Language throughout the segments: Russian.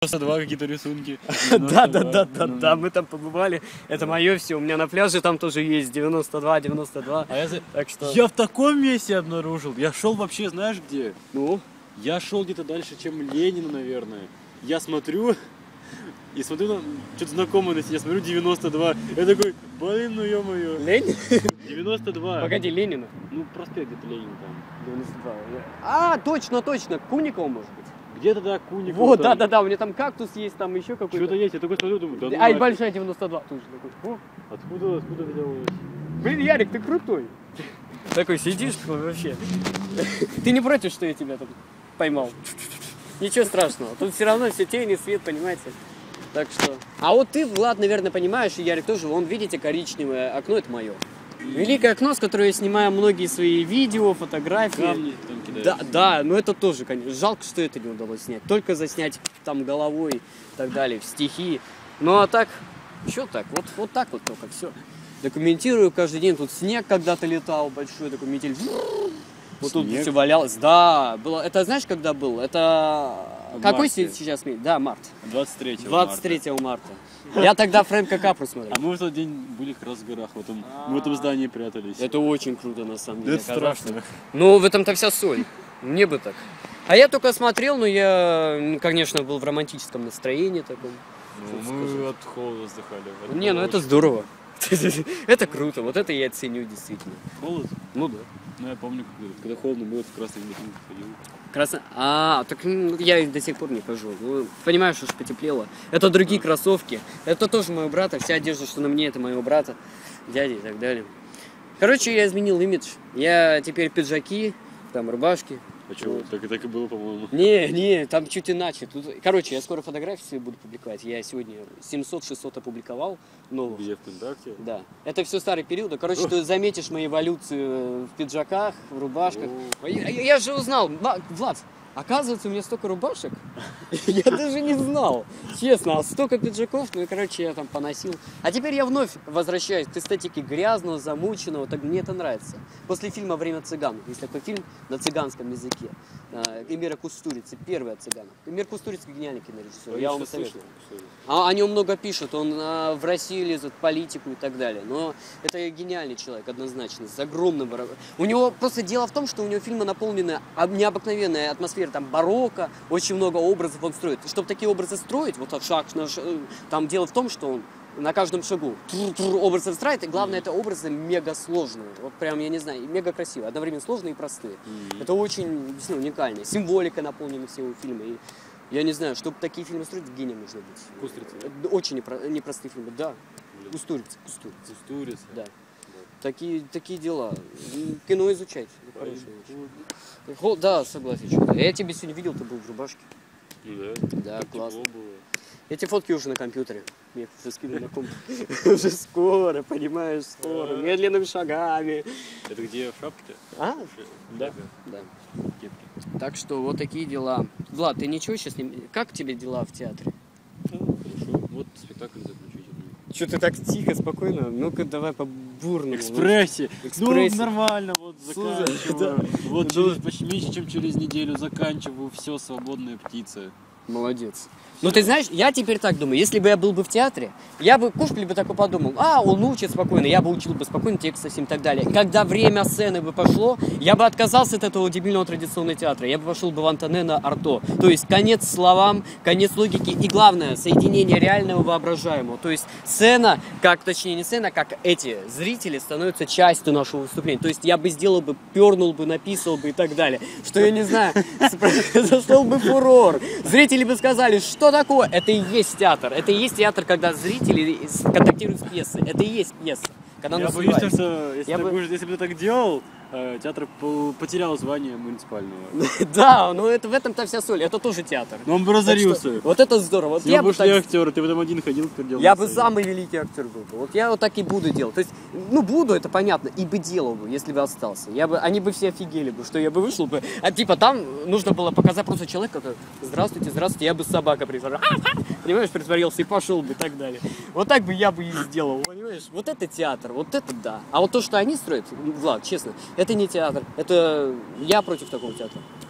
92 какие-то рисунки. Да, мы там побывали. Это мое все. У меня на пляже там тоже есть 92. Так что... Я в таком месте обнаружил. Я шел вообще, знаешь где? Ну? Я шел где-то дальше, чем Ленина, наверное. Я смотрю и смотрю на что-то знакомое на себя. Смотрю 92. Я такой, блин, ну ё-моё. Ленин? 92. Погоди, Ленина. Ну, проспект где-то Ленин там. 92. А, точно. Куникова, может быть. Где-то, да, Куников. Вот, там. да, у меня там кактус есть, там еще какой-то. Что-то есть, я только смотрю, думаю, да ну А, и нафиг. большая 92 тоже такой. О, Откуда взялось? блин, Ярик, ты крутой. Такой сидишь, такой вообще. Ты не против, что я тебя там поймал? Ничего страшного. Тут все равно все тени, свет, понимаете? Так что... А вот ты, Влад, наверное, понимаешь, и Ярик тоже, вон, видите, коричневое окно, это мое. Великое окно, с которого я снимаю многие свои видео, фотографии. Камни там кидаешь. Да, но это тоже, конечно, жалко, что это не удалось снять. Только заснять там головой и так далее, в стихи. Ну а так, что так, вот так вот только все. Документирую каждый день, тут снег когда-то летал большой, такой метель. Вот тут все валялось. Да, было. Это знаешь, когда был? Это какой сейчас месяц? Да, март. 23 марта. Я тогда Фрэнка Капру смотрел. А мы в тот день были как раз в горах, мы в этом здании прятались. Это очень круто, на самом деле. Это страшно. Ну, в этом-то вся соль. Мне бы так. А я только смотрел, но я, конечно, был в романтическом настроении таком. Ну, мы от холода вздыхали. Не, ну это здорово. Это круто, вот это я ценю действительно. Холод? Ну да. Ну я помню, когда холодно было, в красных ботинках ходил. Так я до сих пор не хожу. Ну, понимаешь, уж потеплело. Это другие кроссовки. Это тоже моего брата. Вся одежда, что на мне, это моего брата, дяди и так далее. Короче, я изменил имидж. Я теперь пиджаки, там рубашки. А что, так и было, по-моему. Не, там чуть иначе. Короче, я скоро фотографии свои буду публиковать. Я сегодня 700-600 опубликовал новых. Где, ВКонтакте? Да. Это все старый период. Короче, ты заметишь мои эволюцию в пиджаках, в рубашках. Я же узнал, Влад, оказывается, у меня столько рубашек. Я даже не знал. Честно, а столько пиджаков, ну и, короче, я там поносил. А теперь я вновь возвращаюсь к эстетике грязного, замученного. Так мне это нравится. После фильма «Время цыган». Есть такой фильм на цыганском языке. Эмира Кустурицы, первый от цыганов. Эмир Кустурица гениальный кинорежиссер. Я вам советую. О нем много пишут. Он в России лезет, в политику и так далее. Но это гениальный человек, однозначно. С огромным... У него просто дело в том, что у него фильмы наполнены необыкновенной атмосферой. Там барокко, очень много образов он строит. Чтобы такие образы строить, вот шаг на шаг, там дело в том, что он на каждом шагу образы строит, и главное, это образы мега сложные. Вот прям, я не знаю, мега красивые, одновременно сложные и простые. Это очень действительно уникально. Символика наполнена всего фильма. И я не знаю, чтобы такие фильмы строить, гением нужно быть. Кустурица? Очень непростые фильмы, да. Кустурица. Да. Такие дела. Кино изучать. Да, согласен. Я тебя сегодня видел, ты был в рубашке. Ну да. Да, классно. Эти фотки уже на компьютере. Мне уже скинули на комп. Уже скоро, понимаешь, скоро. Медленными шагами. Это где, в шапке-то? Да. Так что вот такие дела. Влад, ты ничего сейчас не... Как тебе дела в театре? Хорошо. Вот спектакль заключительный. Что ты так тихо, спокойно? Ну-ка давай по-бурному. Экспрессе. Ну, нормально, вот заканчиваю. Да. Вот почти меньше, чем через неделю заканчиваю. Все, свободная птица. Молодец. Ну ты знаешь, я теперь так думаю, если бы я был бы в театре, я бы, Кушпиль бы такой подумал, он учит спокойно, я бы учил бы спокойно текст совсем и так далее. И когда время сцены бы пошло, я бы отказался от этого дебильного традиционного театра, я бы пошел бы в Антонена Арто. То есть конец словам, конец логики и главное, соединение реального и воображаемого. То есть сцена, точнее не сцена, как эти зрители становятся частью нашего выступления. То есть я бы сделал бы, пернул бы, написал бы и так далее. Что я не знаю, зашел бы фурор. Зрители бы сказали, что такое? Это и есть театр. Это и есть театр, когда зрители контактируют с пьесой. Это и есть пьеса. Когда я боюсь, что если бы ты так делал, театр потерял звание муниципального. Да, но в этом-то вся соль. Это тоже театр. Но он бы разорился. Вот это здорово. Я бы актер, ты в этом один ходил, пердел. Я бы самый великий актер был. Вот я вот так и буду делать. То есть, буду, это понятно, и бы делал бы, если бы остался. Они бы все офигели бы, что я бы вышел бы. Там нужно было показать просто человека, который: здравствуйте, я бы собака притворил. Понимаешь, притворился и пошел бы и так далее. Вот так бы я бы и сделал, понимаешь? Вот это театр, вот это да. А вот то, что они строят, Влад, честно, это не театр. Это я против такого театра.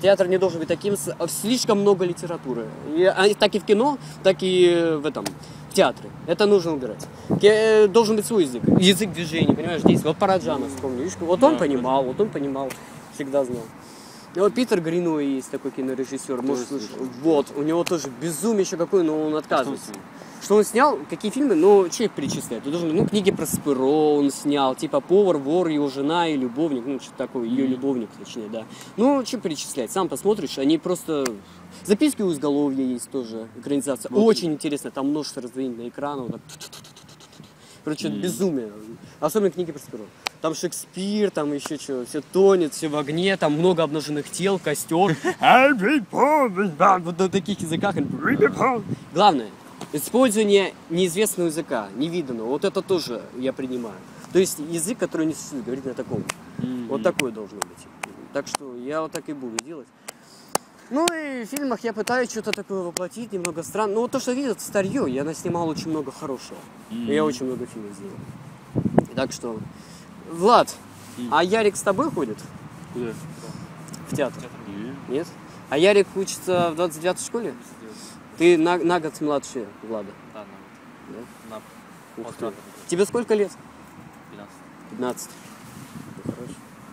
Театр не должен быть таким, слишком много литературы. Так и в кино, так и в театре. Это нужно убирать. Должен быть свой язык. Язык движения, понимаешь, здесь. Вот Параджанов вспомни. Видишь, вот он понимал, всегда знал. И вот Питер Гриной есть такой кинорежиссер. Может, вот, у него тоже безумие еще какое, но он отказывается. Что он снял, какие фильмы, ну, что их перечислять? Ты должен, ну, книги про Спыро он снял, типа «Повар, вор, его жена и любовник», ну, что-то такое, ее любовник, точнее, да. Ну, что перечислять, сам посмотришь, они просто... Записки у изголовья есть тоже, экранизация. Вот. Очень интересно, там множество раздвоений на экране. Вот короче, это безумие. Особенно книги про Спыро. Там Шекспир, там еще что, все тонет, все в огне, там много обнаженных тел, костер. Вот на таких языках. Главное, использование неизвестного языка, невиданного, вот это тоже я принимаю. То есть язык, который не существует, говорить на таком. Вот такое должно быть. Так что я вот так и буду делать. Ну и в фильмах я пытаюсь что-то такое воплотить, немного странно. Но вот то, что видят, старье, я наснимал очень много хорошего. Я очень много фильмов сделал. Так что, Влад, а Ярик с тобой ходит? Куда? В театр? Нет? А Ярик учится в 29-й школе? Ты на год младше Влада? Да, Да? на Ух ты. Тебе сколько лет? 15. 15. Ну, хорошо.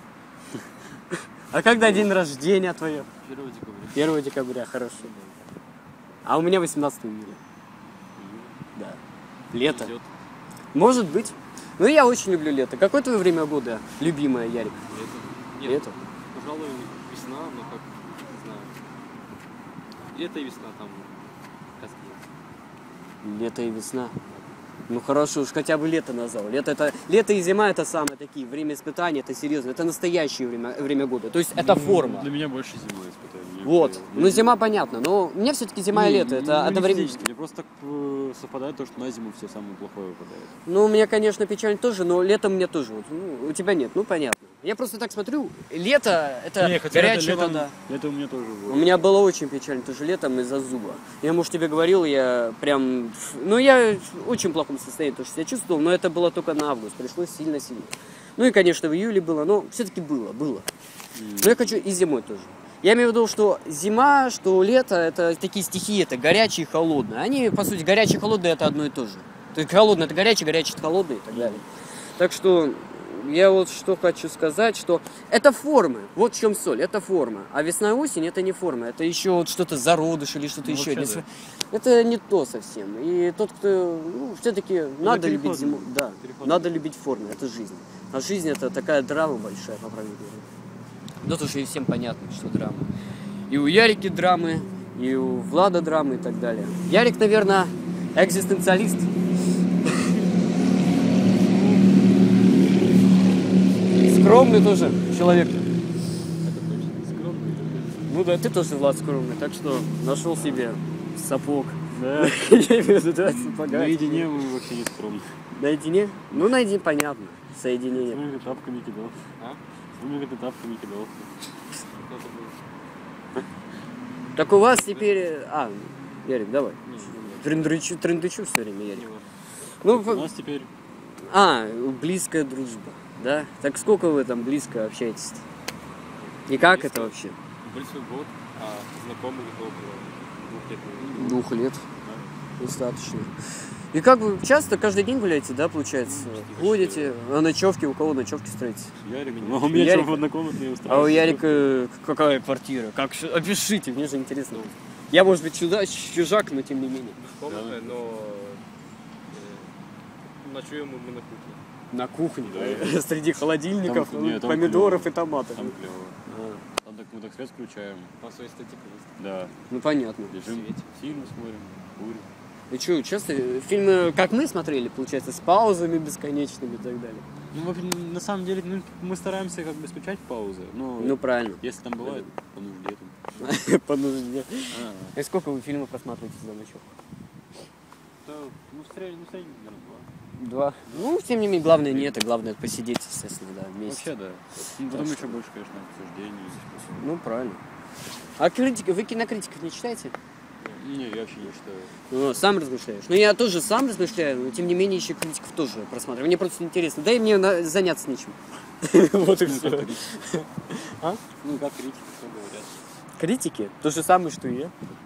А когда день рождения твое? 1 декабря. 1 декабря, хорошо. А у меня 18 июля. Да. Лето. Идет. Может быть. Ну я очень люблю лето. Какое твое время года любимое, Ярик? Лето. Нет, Лето? пожалуй, весна, но как, не знаю. Лето и весна там казки. Лето и весна. Ну хорошо, уж хотя бы лето назвал. Лето и зима это самые такие, время испытаний, это серьезно, это настоящее время года. То есть это форма. Для меня больше зимой испытания. Вот. Ну зима понятно, но мне все-таки зима и лето, это одновременно. Мне просто так совпадает то, что на зиму все самое плохое выпадает. Ну, у меня, конечно, печаль тоже, но летом мне тоже. Вот, ну, у тебя нет, ну понятно. Я просто так смотрю, лето это горячая вода. Лето у меня тоже было. У меня было очень печально тоже летом из-за зуба. Я, может, тебе говорил, я прям... Ну, я в очень плохом состоянии тоже себя чувствовал, но это было только на август, пришлось сильно-сильно. Ну и, конечно, в июле было, но все-таки было. Но я хочу и зимой тоже. Я имею в виду, что зима, что лето, это такие стихии, это горячие и холодные. Они, по сути, горячие и холодные это одно и то же. То есть холодное это горячий, горячий это холодный и так далее. Так что... Я вот что хочу сказать, что это формы, вот в чем соль, это форма. А весна и осень это не форма, это еще вот что-то зародыш или что-то еще. Да. Это не то совсем. И тот, кто, ну, все-таки надо любить зиму, да, надо любить формы, это жизнь. А жизнь это такая драма большая, по правде говоря. Да, то, что и всем понятно, что драма. И у Ярики драмы, и у Влада драмы и так далее. Ярик, наверное, экзистенциалист. Скромный тоже человек. Ну да, ты тоже, Влад, скромный, так что нашел себе сапог. Да. Я имею в виду, да, сапога. Наедине мы вообще не скромны. Наедине? Ну, наедине, понятно. Соединение. Смотри, ты тапками кидал. А? Смотри, ты тапками кидал. Кто-то был. Так у вас теперь... Ярик, давай. Не, Трындычу все время, Ярик. не важно. Ну, У нас теперь... близкая дружба, да? Так сколько вы там близко общаетесь-то? И как Близко? это вообще? Близкий год, а знакомых около 2 лет. 2 лет. Достаточно. И как вы часто, каждый день гуляете, да, получается? Почти Ходите, а ночевки, у кого ночевки строите? Ярик. Ну, у меня Ярик. что, однокомнатные А у устраивают. Ярика какая квартира? Опишите, мне же интересно. Я, может быть, чужак, но тем не менее. Комната, но ночуем мы на кухне. На кухне, Да. среди холодильников, Там- нет, там помидоров клёво. и томатов. Там клево. Там так, мы так свет включаем. По своей эстетике есть. Да. Ну понятно. Лежим, Светим. фильм смотрим, курим. И что, часто фильмы, как мы смотрели, получается, с паузами бесконечными и так далее? Ну, вообще, на самом деле, мы стараемся как бы исключать паузы. Но Ну правильно. если там бывает, по нужде там. По нужде. А, И сколько вы фильмов просматриваете за ночевку? да, ну, в среднем, наверное, 2. Ну, тем не менее, главное не это, главное вообще естественно, да, вместе. Вообще, да. Ну, потом еще больше, конечно, обсуждений. Ну, правильно. А критиков, вы кинокритиков не читаете? Не, я вообще не считаю. Ну, сам размышляешь. Ну, я тоже сам размышляю, но тем не менее еще критиков тоже просматриваю. Мне просто интересно. Да и мне заняться нечем. Вот и Ну, все. как критики. А? Ну, как критики, что говорят. критики, то же самое, что и я.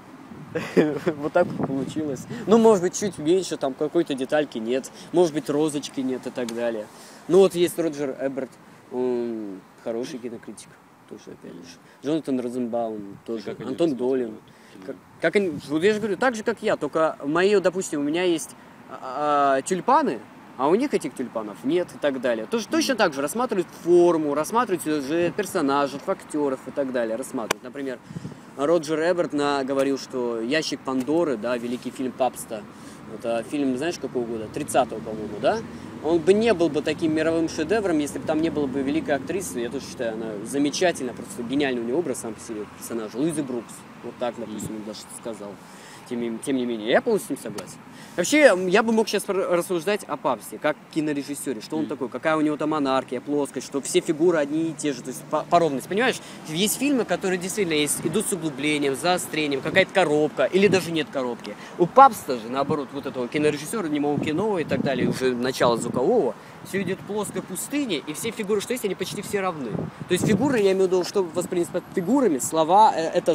Вот так вот получилось. Ну, может быть, чуть меньше, там какой-то детальки нет, может быть, розочки нет и так далее. Ну, вот есть Роджер Эберт, он хороший кинокритик, тоже, опять же. Джонатан Розенбаум тоже, Антон Долин. Как они, вот я же говорю, так же, как я, только мои, допустим, у меня есть тюльпаны, а у них этих тюльпанов нет и так далее. Тоже точно так же рассматривают форму, рассматривают сюжет, персонажей, актеров и так далее. Рассматривают. Например, Роджер Эберт говорил, что «Ящик Пандоры», да, великий фильм Папста, это фильм, знаешь, какого года? 30-го, по-моему, да? Он бы не был бы таким мировым шедевром, если бы там не было бы великой актрисы. Я тоже считаю, она замечательная, просто гениальный у нее образ сам по себе персонажа. Луизы Брукс. Вот так, допустим, он даже сказал. Тем не менее, я полностью с ним согласен. Вообще, я бы мог сейчас рассуждать о Папсте, как кинорежиссере, что он такой, какая у него там монархия, плоскость, что все фигуры одни и те же, то есть по ровности. Понимаешь, есть фильмы, которые действительно идут с углублением, заострением, какая-то коробка, или даже нет коробки. У Папста же, наоборот, вот этого кинорежиссера, немого кино и так далее, уже начало звукового, все идет плоская пустыня, и все фигуры, что есть, они почти все равны. То есть фигуры, я имею в виду, что воспринять под фигурами, слова,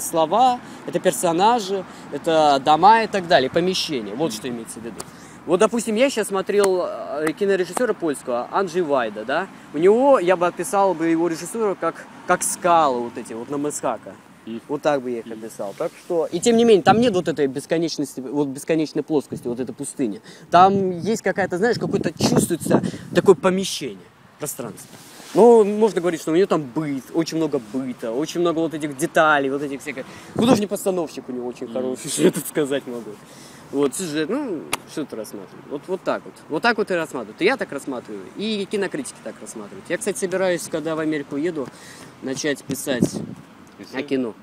это персонажи, это дома и так далее, помещения. Вот что имеется в виду. Вот, допустим, я сейчас смотрел кинорежиссера польского, Анджей Вайда, да? У него, я бы описал бы его режиссуру как скалы вот эти, вот на Месхака. Вот так бы я их описал. Так что... И тем не менее, там нет вот этой бесконечности, вот бесконечной плоскости, вот этой пустыни. Там есть какая-то, знаешь, какое-то чувствуется такое помещение, пространство. Ну, можно говорить, что у него там быт, очень много быта, очень много вот этих деталей, вот этих всяких... Художник-постановщик у него очень хороший, что я тут сказать могу. Вот, сюжет, ну, что ты рассматриваешь? Вот так вот. Вот так вот и рассматривают. И я так рассматриваю, и кинокритики так рассматривают. Я, кстати, собираюсь, когда в Америку еду, начать писать о кино.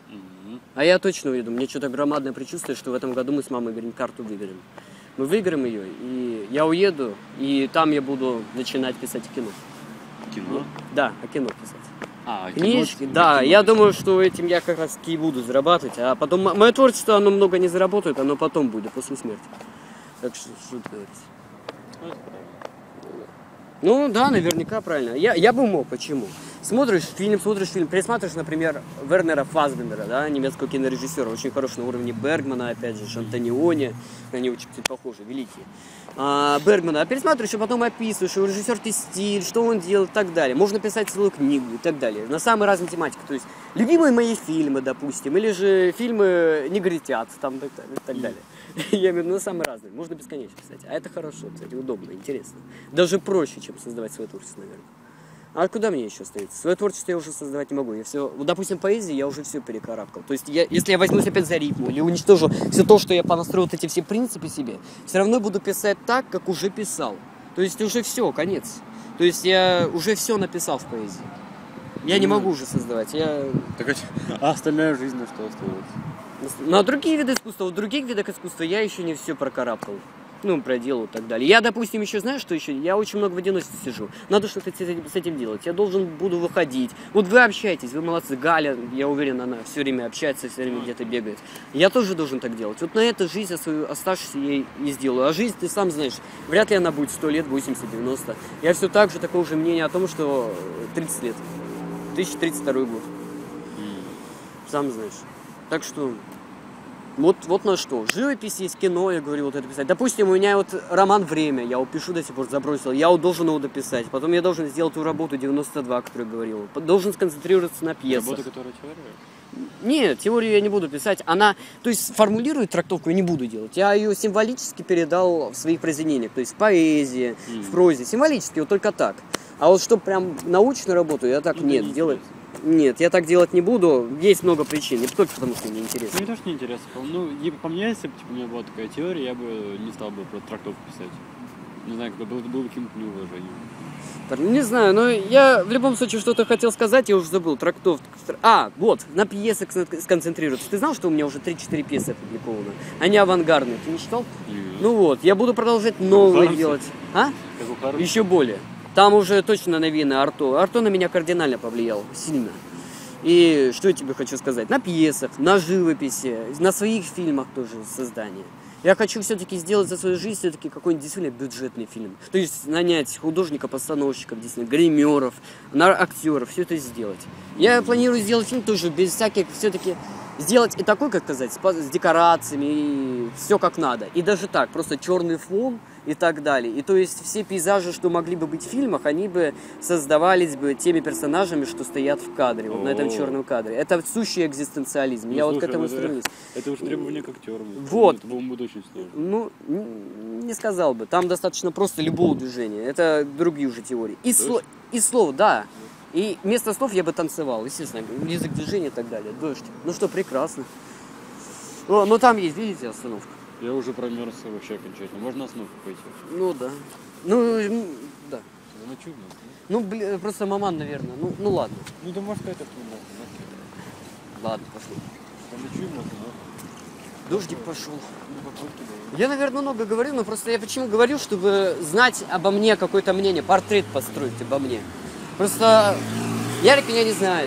А я точно уеду. Мне что-то громадное предчувствие, что в этом году мы с мамой грин-карту выиграем. Мы выиграем ее, и я уеду, и там я буду начинать писать о кино. Кино? Да, о кино писать. Книжки, да, я думаю, что этим я как раз и буду зарабатывать, а потом мое творчество, оно много не заработает, оно потом будет, после смерти. Так что тут говорить. Ну да, наверняка правильно. Я бы мог, почему? Смотришь фильм, пересматриваешь, например, Вернера Фассбендера, да, немецкого кинорежиссера, очень хороший на уровне Бергмана, опять же, Антониони, они очень похожи, великие. Бергмана, пересматриваешь, и потом описываешь, его режиссерский стиль, что он делал и так далее. Можно писать целую книгу и так далее, на самые разные тематики. То есть, любимые мои фильмы, допустим, или же фильмы негритят, там, и так далее. Я имею в виду на самые разные. Можно бесконечно писать. А это хорошо, кстати, удобно, интересно. Даже проще, чем создавать свое творчество, наверное. А куда мне еще остается? Свое творчество я уже создавать не могу. Я все, вот, допустим, поэзии я уже все перекарабкал. То есть, если я возьмусь опять за рифму или уничтожу все то, что я понастроил, вот эти все принципы себе, все равно буду писать так, как уже писал. То есть, уже все, конец. То есть, я уже все написал в поэзии. Я не могу уже создавать. А остальная жизнь на что осталась? На другие виды искусства, в других видах искусства я еще не все прокарабкал. Ну, проделал и так далее. Я, допустим, еще, знаешь, что еще? Я очень много в одиночестве сижу. Надо что-то с этим делать. Я буду выходить. Вот вы общаетесь, вы молодцы. Галя, я уверен, она все время общается, все время где-то бегает. Я тоже должен так делать. Вот на эту жизнь свою оставшуюся я и сделаю. А жизнь, ты сам знаешь, вряд ли она будет 100 лет, 80, 90. Я все так же такого же мнения о том, что 30 лет. 2032 год. Сам знаешь. Так что... Вот на что. Живопись есть, кино, я говорю, вот это писать. Допустим, у меня вот роман «Время», я его пишу до сих пор, забросил. Я должен его дописать. Потом я должен сделать ту работу 92, о которой я говорил. Должен сконцентрироваться на пьесах. Работа, которая теория? Нет, теорию я не буду писать. Она, то есть, формулирует трактовку, я не буду делать. Я ее символически передал в своих произведениях. То есть, в поэзии, в прозе. Символически, вот только так. А вот чтобы прям научную работу, я так нет, делать. Нет, я так делать не буду. Есть много причин, не только потому, что мне интересно. Не то, что не интересно. Ну, по мне, если бы у меня была такая теория, я бы не стал бы про трактовку писать. Не знаю, было бы каким-то неуважением. Не знаю, но я в любом случае что-то хотел сказать, я уже забыл. Трактовка. Вот, на пьесах сконцентрироваться. Ты знал, что у меня уже 3-4 пьесы опубликованы? Они авангардные. Ты не читал? Нет. Ну вот, я буду продолжать новые делать. Еще более. Там уже точно новинное Арто. Арто на меня кардинально повлиял, сильно. И что я тебе хочу сказать? На пьесах, на живописи, на своих фильмах тоже создание. Я хочу все-таки сделать за свою жизнь все-таки какой-нибудь действительно бюджетный фильм. То есть нанять художника-постановщиков, действительно, гримеров, актеров, все это сделать. Я планирую сделать фильм тоже без всяких, все-таки сделать и такой, как сказать, с декорациями, и все как надо. И даже так, просто черный фон и так далее. И то есть все пейзажи, что могли бы быть в фильмах, они бы создавались бы теми персонажами, что стоят в кадре, вот на этом черном кадре. Это сущий экзистенциализм. Ну, я слушай, вот к этому это- стремлюсь. Это уж требование к актерам. Вот. Это, по-моему, будет очень сложно. Ну, не сказал бы. Там достаточно просто любого движения. Это другие уже теории. И слов, да. И вместо слов я бы танцевал, естественно, язык движения и так далее. Дождь. Ну что, прекрасно. О, ну там есть, видите, остановка. Я уже промерз вообще окончательно. Можно остановку пойти? Ну да. Ну, да. Заночую, Ну, блин, просто маман, наверное. Ну ладно. Ну, да может это Ладно, пошли. Заночую, можно, Дождик пошел. Я, наверное, много говорю, но просто я почему говорю, чтобы знать обо мне какое-то мнение, портрет построить обо мне. Просто Ярик меня не знает.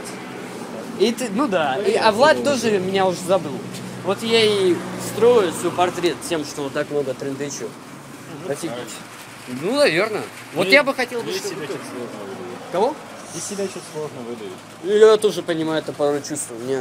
И ты, ну да, а Влад тоже меня уже забыл. Вот я и строю свой портрет тем, что вот так много трендычу. Офигеть. Ну, наверное. Вот я бы хотел бы, Здесь чтобы... себя что-то сложно выдавить. Кого? Здесь себя что-то сложно выдавить. Я тоже понимаю это порой чувство. Мне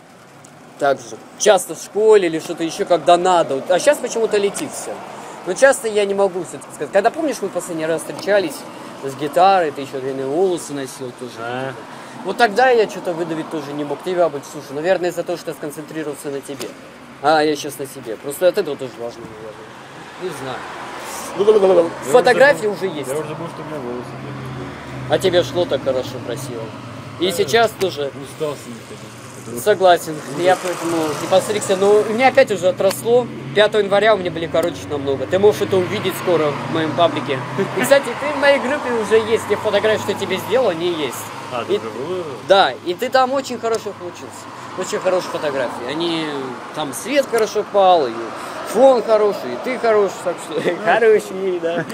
так же. Часто в школе или что-то еще, когда надо. А сейчас почему-то летит все. Но часто я не могу все-таки сказать. Когда, помнишь, мы последний раз встречались с гитарой, ты еще длинные волосы носил тоже. Вот тогда я что-то выдавить тоже не мог. Тебя быть, слушай, наверное, из-за того, что я сконцентрировался на тебе. А, я сейчас на себе. Просто от этого тоже важно, наверное. Не знаю. Фотографии уже есть. Я уже забыл, что у меня волосы длинные. А тебе шло так хорошо, красиво. И сейчас тоже. Устал с ним. Согласен. Я поэтому не постригся. Но у меня опять уже отросло. 5 января у меня были короче намного. Ты можешь это увидеть скоро в моем паблике. И, кстати, ты в моей группе уже есть. Те фотографии, что я тебе сделал, они есть. А, И- ты было? Да, и ты там очень хорошо получился. Очень хорошие фотографии. Они, там свет хорошо пал, и фон хороший, и ты хороший, так что хороший, да.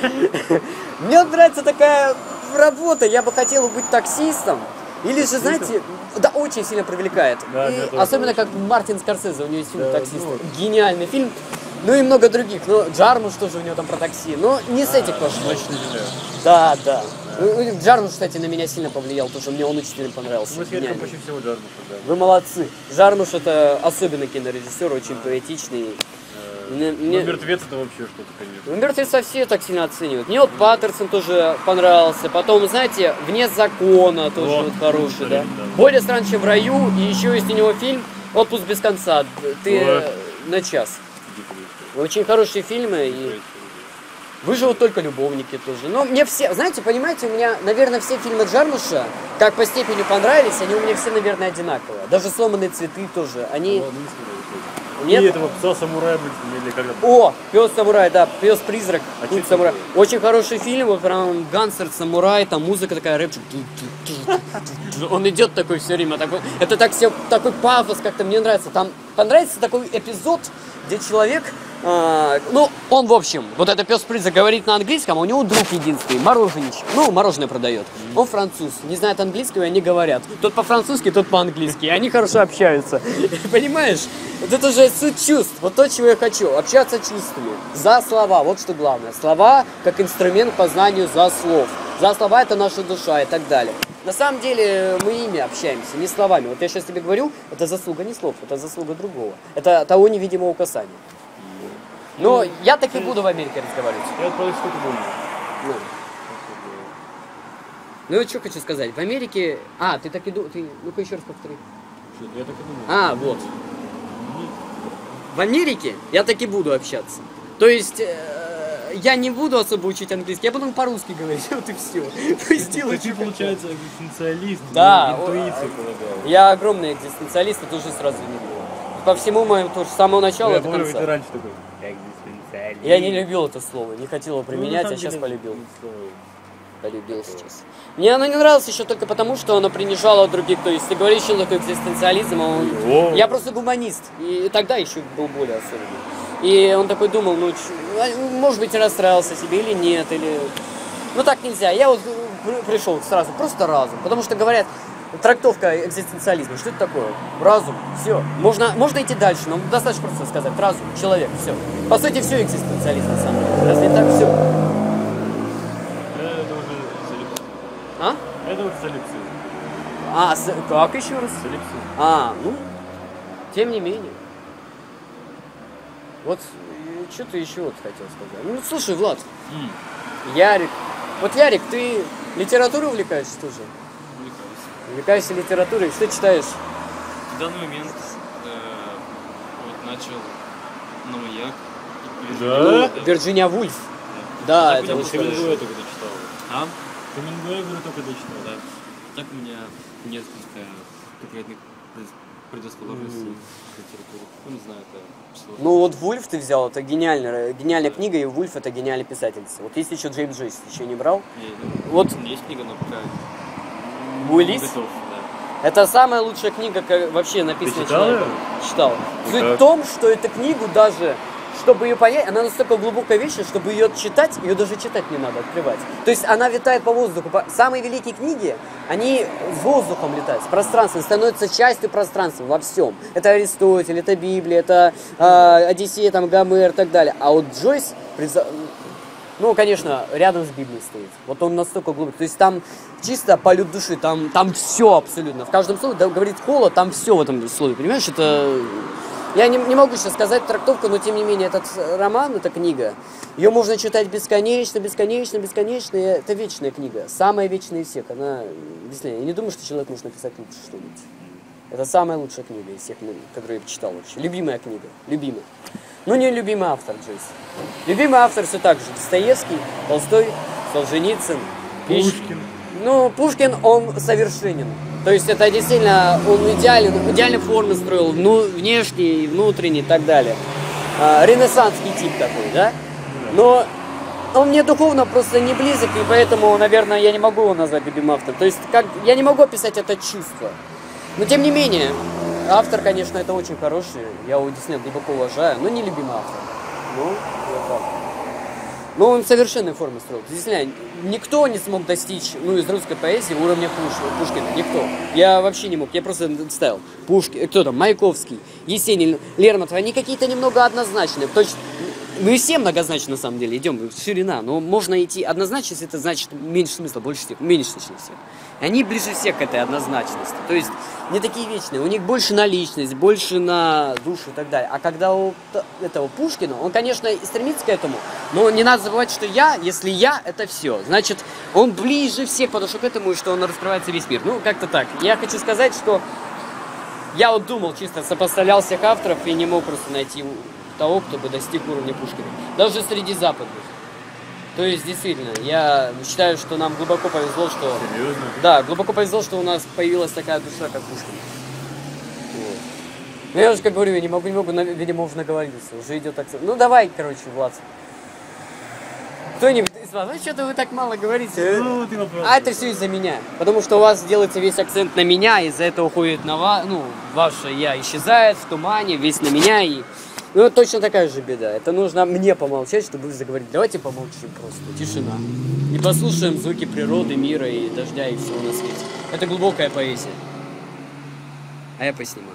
Мне нравится такая работа. Я бы хотел быть таксистом. Или же, знаете, да, очень сильно привлекает. Да, И меня тоже особенно как Мартин Скорсезе, у него есть фильм Да, «Таксист». ну. Гениальный фильм. Ну и много других. Ну, Джармуш тоже у него там про такси. Но не с этих пошло. Ночная земля. Да, да. Джармуш, кстати, на меня сильно повлиял, тоже мне он очень сильно понравился. Мы с Яриком Гениальный. почти всего Джармуша, да. Вы молодцы. Жармуш это особенно кинорежиссер, очень поэтичный. Мне- Ну, мертвец это вообще что-то, конечно. Ну, «Мертвеца» все так сильно оценивают. Мне вот Паттерсон тоже понравился. Потом, знаете, «Вне закона» тоже Вот, вот хороший, да. да. «Более странно, чем в раю». И еще есть у него фильм «Отпуск без конца». Ты Вот. на час. Дико весело. Очень хорошие фильмы. И «Выживут только любовники» тоже. Но мне все, знаете, понимаете, у меня, наверное, все фильмы Джармуша, как по степени понравились, они у меня все, наверное, одинаковые. Даже «Сломанные цветы» тоже. Они... Ладно, не смотрел. Нет? И этого пса-самурая мультфильм или когда-то. О, «Пес-самурай», да, «Пес-призрак», А «Путь что самурая». это Очень хороший фильм, вот прям гангстер-самурай, там музыка такая, рэпчик. Он идет такой все время, такой, это так все, такой пафос, как-то мне нравится. Там понравится такой эпизод, где человек, ну, он, в общем, вот это «Пес-призрак» говорит на английском, а у него друг единственный, мороженщик, ну, мороженое продает. Он француз, не знает английского, и они говорят. Тот по-французски, тот по-английски, и они хорошо общаются. Понимаешь? Вот это же суть чувств, вот то, чего я хочу, общаться чувствами, за слова, вот что главное. Слова как инструмент к познанию за слов. За слова это наша душа и так далее. На самом деле мы ими общаемся, не словами. Вот я сейчас тебе говорю, это заслуга не слов, это заслуга другого. Это того невидимого касания. Но я так и буду в Америке разговаривать. Я вот про что-то думаю. Ну. Ну, что хочу сказать. В Америке... А, ты так и думаешь... Ну-ка еще раз повтори. Я так и думаю. А, вот. В Америке я так и буду общаться. То есть я не буду особо учить английский, я буду по-русски говорить, вот и все. То есть делать Ты, получается, экзистенциалист, Да, интуицию полагаю. Я огромный экзистенциалист, это уже сразу видно. По всему моему, тоже с самого начала Я до помню, ты конца. раньше такой, экзистенциалист. Я не любил это слово, не хотел его Ну, на применять, самом а сейчас деле, полюбил. слово. Полюбил сейчас. Мне оно не нравилось еще только потому, что оно принижало других. То есть ты говоришь, что такое экзистенциализм, а он... О. Я просто гуманист. И тогда еще был более особенный. И он такой думал, ну, может быть, расстраивался себе или нет, или... Ну, так нельзя. Я вот пришел сразу, просто разум. Потому что говорят, трактовка экзистенциализма, что это такое? Разум, все. Можно идти дальше, но достаточно просто сказать. Разум, человек, все. По сути, все экзистенциализм на самом деле. Разве не так все? Это уже солипсизм. А? Это вот солипсизм. Как еще раз? Солипсизм. Ну, тем не менее. Вот, что ты еще вот хотел сказать? Ну, слушай, Влад, Ярик. Вот, Ярик, ты литературой увлекаешься тоже? Увлекаюсь. Увлекаешься литературой? Что читаешь? В данный момент вот начал на маяк. Да? Вирджиния Вульф. Да, это очень Хемингуэя хорошо. только дочитал. А? Хемингуэя, говорю, только дочитал. Да. Так у меня несколько конкретных предрасположенностей к литературе. Ну, не знаю, это что. Ну вот Вульф ты взял, это гениальная книга, и Вульф это гениальная писательница. Вот есть еще Джеймс Джойс, ты еще не брал? Вот Есть книга, но пока не Уиллис. готов. Да. Это самая лучшая книга, вообще написанная читал человеком. Читал. И Суть как? в том, что эту книгу даже, чтобы ее понять, она настолько глубокая вещь, что чтобы ее читать, ее даже читать не надо, открывать. То есть она витает по воздуху. Самые великие книги, они с воздухом летают, с пространством, становятся частью пространства во всем. Это Аристотель, это Библия, это Одиссея, там, Гомер и так далее. А вот Джойс, ну, конечно, рядом с Библией стоит. Вот он настолько глубокий. То есть там чисто полет души, там все абсолютно. В каждом слове, да, говорит холод, там все в этом слове. Понимаешь, это... Я не могу сейчас сказать трактовку, но тем не менее этот роман, эта книга, ее можно читать бесконечно, бесконечно, бесконечно. И это вечная книга, самая вечная из всех. Она, я не думаю, что человек может написать лучше что-нибудь. Это самая лучшая книга из всех, которые я читал вообще. Любимая книга, любимая. Ну, не любимый автор Джойс. Любимый автор все так же. Достоевский, Толстой, Солженицын. Пушкин. Ну, Пушкин, он совершенен. То есть это действительно, он идеальные формы строил, внешние, внутренние и так далее. Ренессансский тип такой, да? Но он мне духовно просто не близок, и поэтому, наверное, я не могу его назвать любимым автором. То есть я не могу описать это чувство. Но тем не менее, автор, конечно, это очень хороший, я его действительно глубоко уважаю, но не любимый автор. Ну, вот так. Но он совершенной формы строил. Действительно, никто не смог достичь, из русской поэзии уровня Пушкина. Никто. Я вообще не мог. Я просто ставил. Пушкин, кто там, Маяковский, Есенин, Лермонтов. Они какие-то немного однозначные. Точно, мы все многозначно на самом деле идем. Ширина. Но можно идти однозначно, если это значит меньше смысла, больше всех. Меньше, чем всех. Они ближе всех к этой однозначности. То есть не такие вечные. У них больше на личность, больше на душу и так далее. А когда у этого Пушкина, он, конечно, и стремится к этому, но не надо забывать, что если я, это все. Значит, он ближе всех подошел к этому, и что он раскрывается весь мир. Ну, как-то так. Я хочу сказать, что я вот думал, чисто сопоставлял всех авторов и не мог просто найти того, кто бы достиг уровня Пушкина. Даже среди западных. То есть, действительно, я считаю, что нам глубоко повезло, что... Серьезно? Да, глубоко повезло, что у нас появилась такая душа, как Пушкин. Вот. Ну, я уже, как говорю, я не могу, видимо, уже наговорился. Уже идет акцент. Ну, давай, короче, Влад. Кто-нибудь из вас? Ну, что-то вы так мало говорите. Ну, ты вопрос. А это все из-за меня. Потому что у вас делается весь акцент на меня, из-за этого уходит на вас, ваше я исчезает в тумане, весь на меня и... Ну, это точно такая же беда. Это нужно мне помолчать, чтобы вы заговорили. Давайте помолчим просто. Тишина. И послушаем звуки природы, мира и дождя и всего на свете. Это глубокая поэзия. А я поснимаю.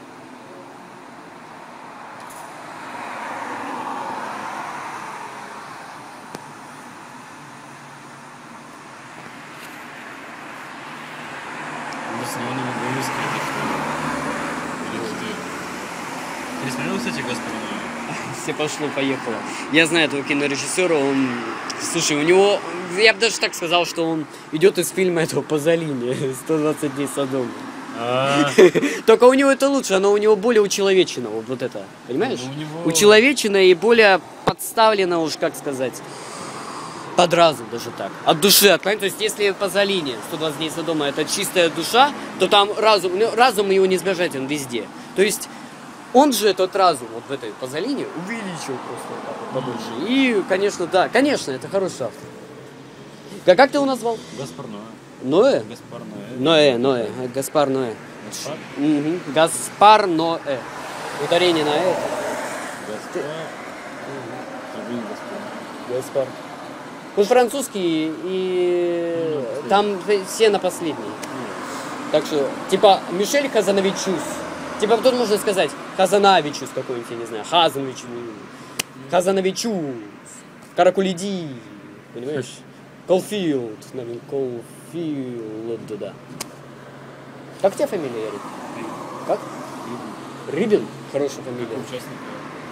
Пересмотрел, кстати, «Гаспар Ноэ»? Все пошло-поехало. Я знаю этого кинорежиссера, слушай, у него, я бы даже так сказал, что он идет из фильма этого Пазолини, 120 дней Содома. Только у него это лучше, оно у него более учеловечено, вот это, понимаешь? Учеловечено и более подставлено, уж как сказать, под разум даже так, от души отклонить. То есть если Пазолини, 120 дней Содома, это чистая душа, то там разум его не сбежать, он везде. То есть он же этот разум вот в этой Пазолини увеличил просто вот так вот побольше. И, конечно, да, конечно, это хороший автор. Как ты его назвал? Гаспар Ноэ. Ноэ? Гаспар Ноэ. Ноэ. Гаспар Ноэ. Гаспар? Угу. Гаспар Ноэ. Ударение на «э». Гаспар. Забыл Гаспар. Гаспар. Он французский, и там все на последний. Так что, типа, Мишель Хазановичус. Типа, тут можно сказать Хазанавичус какой-нибудь, я не знаю, Хазановичус, Каракулиди, понимаешь? Колфилд, наверное, Колфилд, да. Как у тебя фамилия, Ярик? Как? Рыбин? Хорошая фамилия. Участник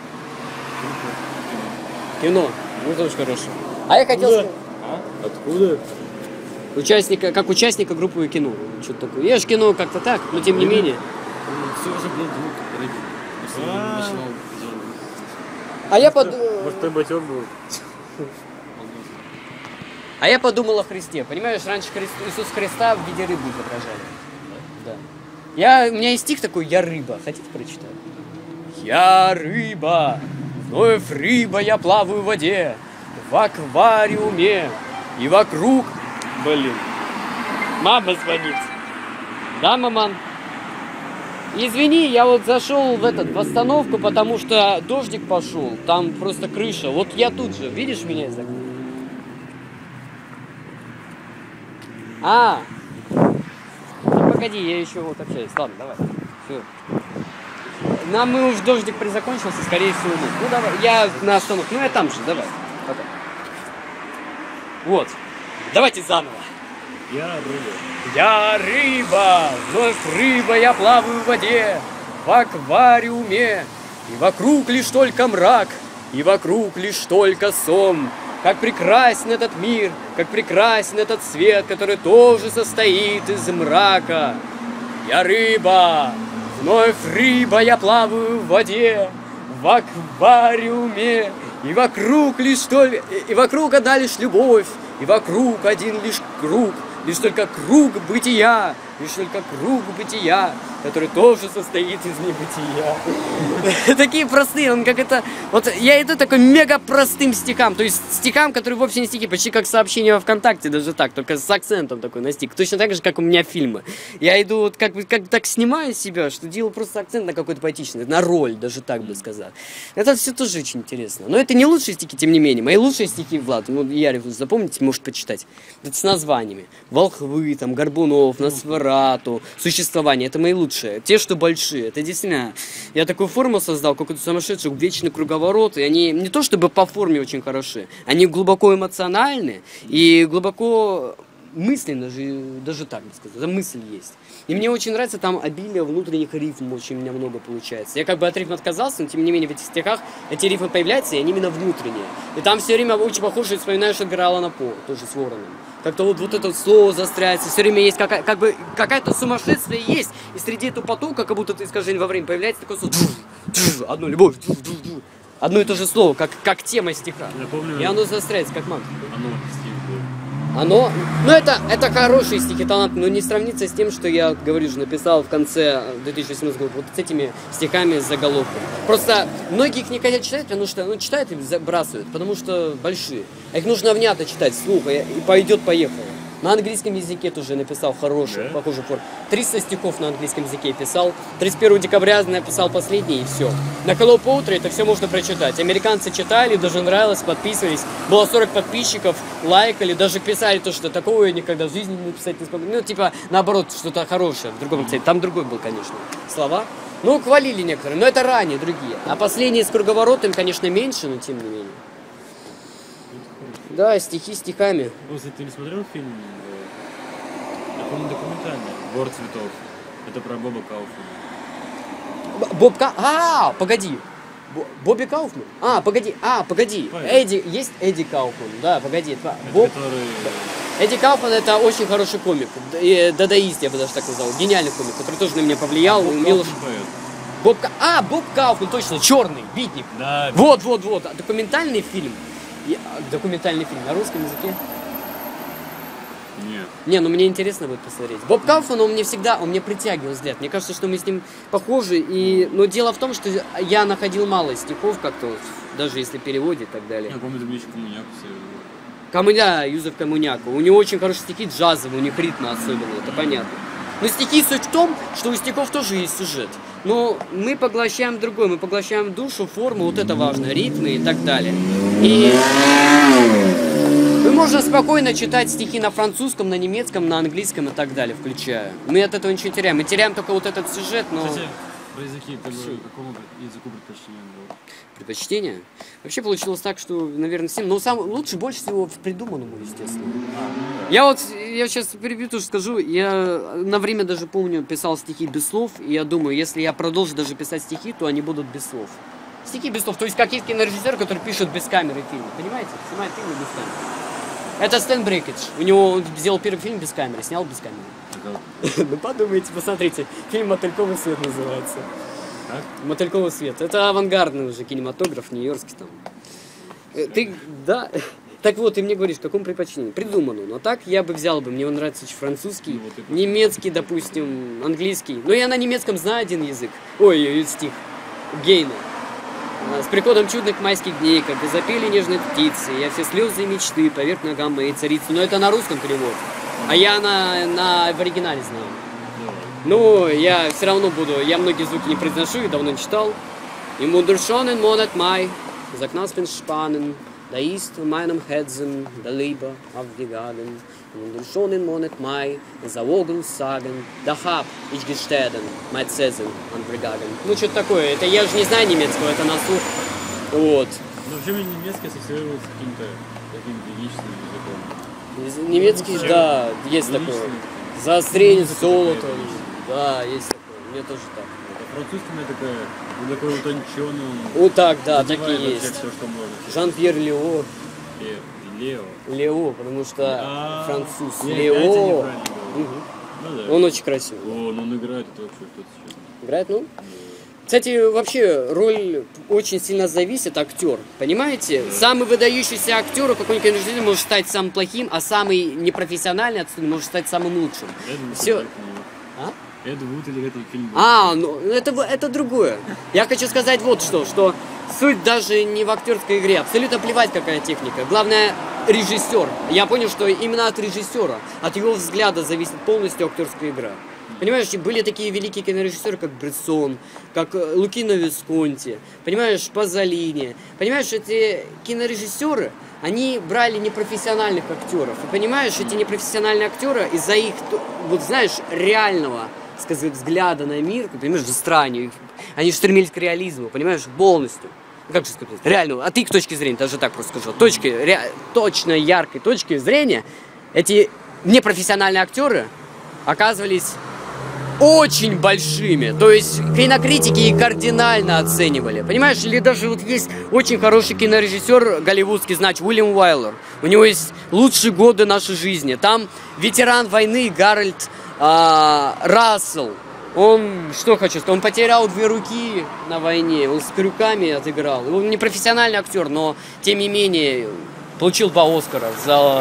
Кино. Ну, это очень хорошо. А я хотел сказать... Откуда? Участника, как участника группы кино. Что-то такое. Я же кино как-то так, но тем не менее. Все уже был друг Рыбин. Если он начинал делать. А я подумал... Может, ты батек был? А я подумал о Христе. Понимаешь, раньше Иисус Христа в виде рыбы изображали. Да. У меня есть стих такой «Я рыба». Хотите прочитать? Я рыба, вновь рыба, я плаваю в воде, в аквариуме, и вокруг... Блин. Мама звонит. Да, маман? Извини, я вот зашел в остановку, потому что дождик пошел. Там просто крыша. Вот я тут же. Видишь меня из окна? Ну, погоди, я еще вот общаюсь. Ладно, давай. Все. Нам мы уж дождик призакончился, скорее всего, мы. Ну давай, я на остановке. Ну я там же, давай. Пока. Вот. Давайте заново. Я рыба. Я рыба, вновь рыба, я плаваю в воде, в аквариуме, и вокруг лишь только мрак, и вокруг лишь только сон. Как прекрасен этот мир, как прекрасен этот свет, который тоже состоит из мрака. Я рыба, вновь рыба, я плаваю в воде, в аквариуме, и вокруг лишь только... И вокруг одна лишь любовь, и вокруг один лишь круг, лишь только круг бытия, лишь только круг бытия, который тоже состоит из небытия. Такие простые, он как это... Вот я иду такой мега простым стихам, то есть стихам, которые вовсе не стихи, почти как сообщение во ВКонтакте, даже так, только с акцентом такой на стих. Точно так же, как у меня фильмы. Я иду вот как так снимаю себя, что делаю просто акцент на какой-то поэтичный, на роль, даже так бы сказал. Это все тоже очень интересно. Но это не лучшие стихи, тем не менее. Мои лучшие стихи, Влад, ну, Ярик, запомните, может почитать. Это с названиями. Волхвы, там, Горбунов, Носферату, Существование. Это мои лучшие. Те, что большие. Это действительно... Я такую форму создал, какой-то сумасшедший, вечный круговорот. И они не то чтобы по форме очень хороши, они глубоко эмоциональны и глубоко мысленно, даже так бы сказать. Это мысль есть. И мне очень нравится там обилие внутренних рифм, очень у меня много получается. Я как бы от рифма отказался, но тем не менее в этих стихах эти рифмы появляются, и они именно внутренние. И там все время очень похоже, вспоминаешь Эдгара Аллана По, тоже с Вороном. Как-то вот это слово застряется, все время есть какая-то сумасшествие есть, и среди этого потока, как будто искажение во времени, появляется такое слово, одно любовь, одно и то же слово, как тема стиха. Я помню, и оно застряется, как манtra. Оно Ну это хорошие стихи, талант, но не сравнится с тем, что я, говорю же, написал в конце 2018 года, вот с этими стихами с заголовком. Просто многие их не хотят читать, потому что, читают и забрасывают, потому что большие. А их нужно внятно читать, вслух, и пойдет-поехало. На английском языке тоже написал хороший, похожий форм. 300 стихов на английском языке писал. 31 декабря написал последний, и все. На Hello Poetry это все можно прочитать. Американцы читали, даже нравилось, подписывались. Было 40 подписчиков, лайкали, даже писали то, что такого я никогда в жизни не написать не смогу. Ну, типа, наоборот, что-то хорошее в другом цвете. Там другой был, конечно, слова. Ну, хвалили некоторые, но это ранее другие. А последние с круговоротом, конечно, меньше, но тем не менее. Да, стихи стихами. Слушай, ты не смотрел фильм? Я помню, документальный. «Двор цветов». Это про Боба Кауфмана. Погоди. Бобби Кауфман? Погоди. Есть Эдди Кауфман. Да, погоди. Эдди Кауфман это очень хороший комик. Дадаист, я бы даже так назвал. Гениальный комик, который тоже на меня повлиял. Боб Кауфман, точно, черный, битник. Да. Вот. Документальный фильм. Документальный фильм на русском языке? Нет. Мне интересно будет посмотреть. Боб Кауфман, он мне притягивал взгляд. Мне кажется, что мы с ним похожи. Но дело в том, что я находил мало стихов как-то, даже если переводе и так далее. Я помню, там еще Коммуняк. Юзеф Коммуняк. У него очень хорошие стихи, джазовые, у них ритма особенно, это понятно. Но стихи суть в том, что у стихов тоже есть сюжет. Но мы поглощаем другое, мы поглощаем душу, форму, вот это важно, ритмы и так далее. И мы можно спокойно читать стихи на французском, на немецком, на английском и так далее, включая. Мы от этого ничего не теряем. Мы теряем только вот этот сюжет, но... Кстати, про языки, ты бы какому языку предпочтение был? Предпочтение? Вообще получилось так, что, наверное, всем... Но лучше больше всего в придуманному, естественно. Я сейчас перебью, тоже скажу, я на время даже помню, писал стихи без слов, и я думаю, если я продолжу даже писать стихи, то они будут без слов. Стихи без слов, то есть как есть кинорежиссер, который пишет без камеры фильмы, понимаете? Снимает фильмы без камеры. Это Стэн Брейкидж, у него он сделал первый фильм без камеры, снял без камеры. Ну подумайте, посмотрите, фильм «Мотыльковый свет» называется. Как? «Мотыльковый свет». Это авангардный уже кинематограф, нью-йоркский там. Ты, да... Так вот, ты мне говоришь, в каком предпочтении? Придуманную. Но так я бы взял бы, мне он нравится очень французский, немецкий, допустим, английский. Но я на немецком знаю один язык. Ой, стих. Гейна. С приходом чудных майских дней, как бы запели нежные птицы, я все слезы и мечты поверх ногам моей царицы. Но это на русском перевод. А я в оригинале знаю. Ну, я все равно буду, я многие звуки не произношу, их давно читал. Im wunderschönen Monat Mai, за Knospen spannen, da ist in meinem Herzen der Liebe aufgegangen. Im wunderschönen Monat Mai, за Огру sagen, da hab ich gestanden, mein Cäsar an Brigagen. Ну, что-то такое, это я же не знаю немецкого, это на слух. Вот. Ну, вообще мне немецкий ассоциируется с каким-то таким величественным языком. Немецкий, да, есть такое. Заострение золота. Да, есть такое. Мне тоже так. Французский у меня такой утонченный. Вот так, да, такие есть. Все, что можно. Жан-Пьер Лео. Лео. Лео, потому что француз. Я Лео. неправильно говорю. Угу. Ну, да. Он очень красивый. О, ну он играет, это вообще что-то сейчас. Играет, ну? Кстати, вообще, роль очень сильно зависит актер. Понимаете? Да. Самый выдающийся актер, какой-нибудь режиссер, может стать самым плохим, а самый непрофессиональный актер может стать самым лучшим. Все. А? Эд Вуд или этот фильм? Ну это другое. Я хочу сказать вот что суть даже не в актерской игре. Абсолютно плевать, какая техника. Главное, режиссер. Я понял, что именно от режиссера, от его взгляда зависит полностью актерская игра. Понимаешь, были такие великие кинорежиссеры, как Брессон, как Лукино Висконти, понимаешь, Пазолини. Понимаешь, эти кинорежиссеры, они брали непрофессиональных актеров. И понимаешь, эти непрофессиональные актеры из-за их, вот знаешь, реального, сказать, взгляда на мир, понимаешь, застранию, они стремились к реализму, понимаешь, полностью. Как же сказать, реального, от их точки зрения, даже так просто скажу, точно яркой точки зрения, эти непрофессиональные актеры оказывались очень большими, то есть кинокритики их кардинально оценивали, понимаешь, или даже вот есть очень хороший кинорежиссер голливудский, значит, Уильям Уайлер, у него есть «Лучшие годы нашей жизни», там ветеран войны Гарольд Рассел, он, что хочу сказать, он потерял 2 руки на войне, он с крюками отыграл, он не профессиональный актер, но тем не менее получил 2 Оскара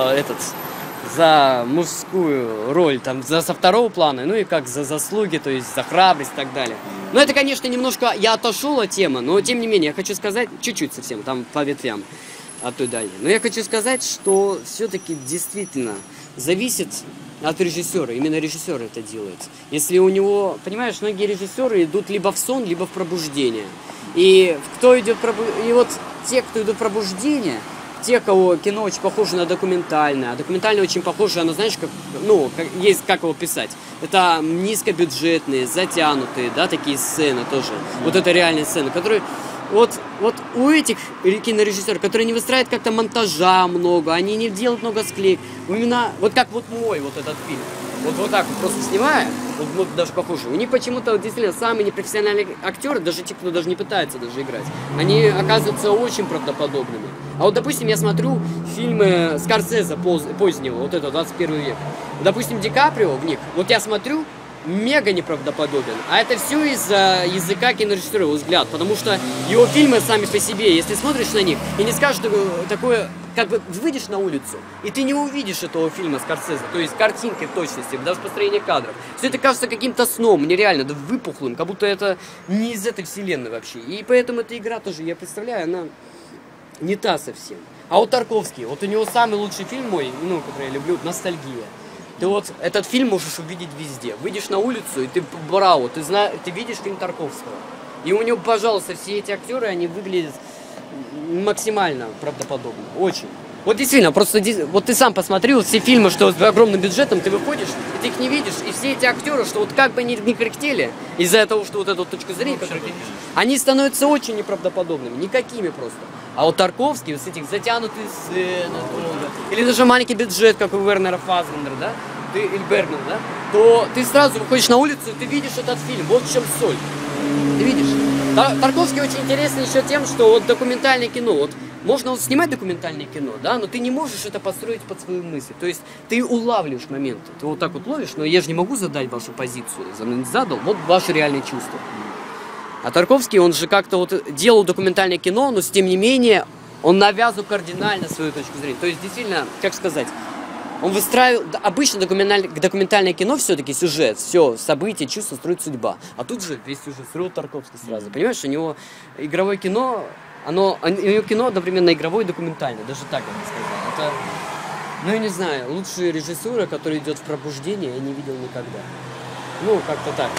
за мужскую роль, там, со 2-го плана, ну и как за заслуги, то есть за храбрость и так далее. Но это, конечно, немножко, я отошел от темы, но тем не менее, я хочу сказать, чуть-чуть совсем, там по ветвям, оттуда. Но я хочу сказать, что все-таки действительно зависит от режиссера, именно режиссер это делает. Если у него, понимаешь, многие режиссеры идут либо в сон, либо в пробуждение. И кто идет и вот те, кто идут в пробуждение, те, кого кино очень похоже на документальное, а документальное очень похоже, оно, знаешь, как, ну, есть как его писать. Это низкобюджетные, затянутые, да, такие сцены тоже. Вот это реальные сцены, которые... Вот у этих кинорежиссеров, которые не выстраивают как-то монтажа много, они не делают много склеек. Именно, вот как вот мой вот этот фильм. Вот так вот просто снимая, вот даже похоже. У них почему-то вот, действительно самые непрофессиональные актеры, даже те, кто даже не пытается даже играть, они оказываются очень правдоподобными. А вот, допустим, я смотрю фильмы Скорсезе позднего, вот это 21 век. Допустим, Ди Каприо в них, вот я смотрю, мега неправдоподобен. А это все из-за языка кинорежиссера, его взгляд. Потому что его фильмы сами по себе, если смотришь на них, и не скажешь такое, как бы выйдешь на улицу, и ты не увидишь этого фильма Скорсезе, то есть картинкой в точности, даже построение кадров. Все это кажется каким-то сном, нереально, да, выпуклым, как будто это не из этой вселенной вообще. И поэтому эта игра тоже, я представляю, она не та совсем. А вот Тарковский, вот у него самый лучший фильм мой, ну, который я люблю, «Ностальгия». Ты вот этот фильм можешь увидеть везде. Выйдешь на улицу, и ты браво, ты видишь фильм Тарковского. И у него, пожалуйста, все эти актеры, они выглядят максимально правдоподобно. Очень. Вот действительно, просто вот ты сам посмотри, вот все фильмы, что с огромным бюджетом, ты выходишь, и ты их не видишь, и все эти актеры, что вот как бы они не кряхтели, из-за того, что вот эту вот точку зрения, которую ты видишь, они становятся очень неправдоподобными, никакими просто. А вот Тарковский, вот с этих затянутых сцен, или даже маленький бюджет, как у Вернера Фассбендера, да, или Бергмана, да, то ты сразу выходишь на улицу, и ты видишь этот фильм, вот в чем соль. Ты видишь? Тарковский очень интересный еще тем, что вот документальное кино, вот можно вот снимать документальное кино, да, но ты не можешь это построить под свою мысль. То есть ты улавливаешь моменты. Ты вот так вот ловишь, но я же не могу задать вашу позицию. Задал, вот ваши реальные чувства. А Тарковский, он же как-то вот делал документальное кино, но тем не менее он навязывал кардинально свою точку зрения. То есть действительно, как сказать, он выстраивал, обычно документальное кино все-таки сюжет, все, события, чувства строит судьба. А тут же весь сюжет строил Тарковский сразу. Понимаешь, у него игровое кино, у него кино одновременно игровое и документальное, даже так я бы сказал. Это, ну я не знаю, лучшая режиссура, которая идет в пробуждение, я не видел никогда. Ну, как-то так.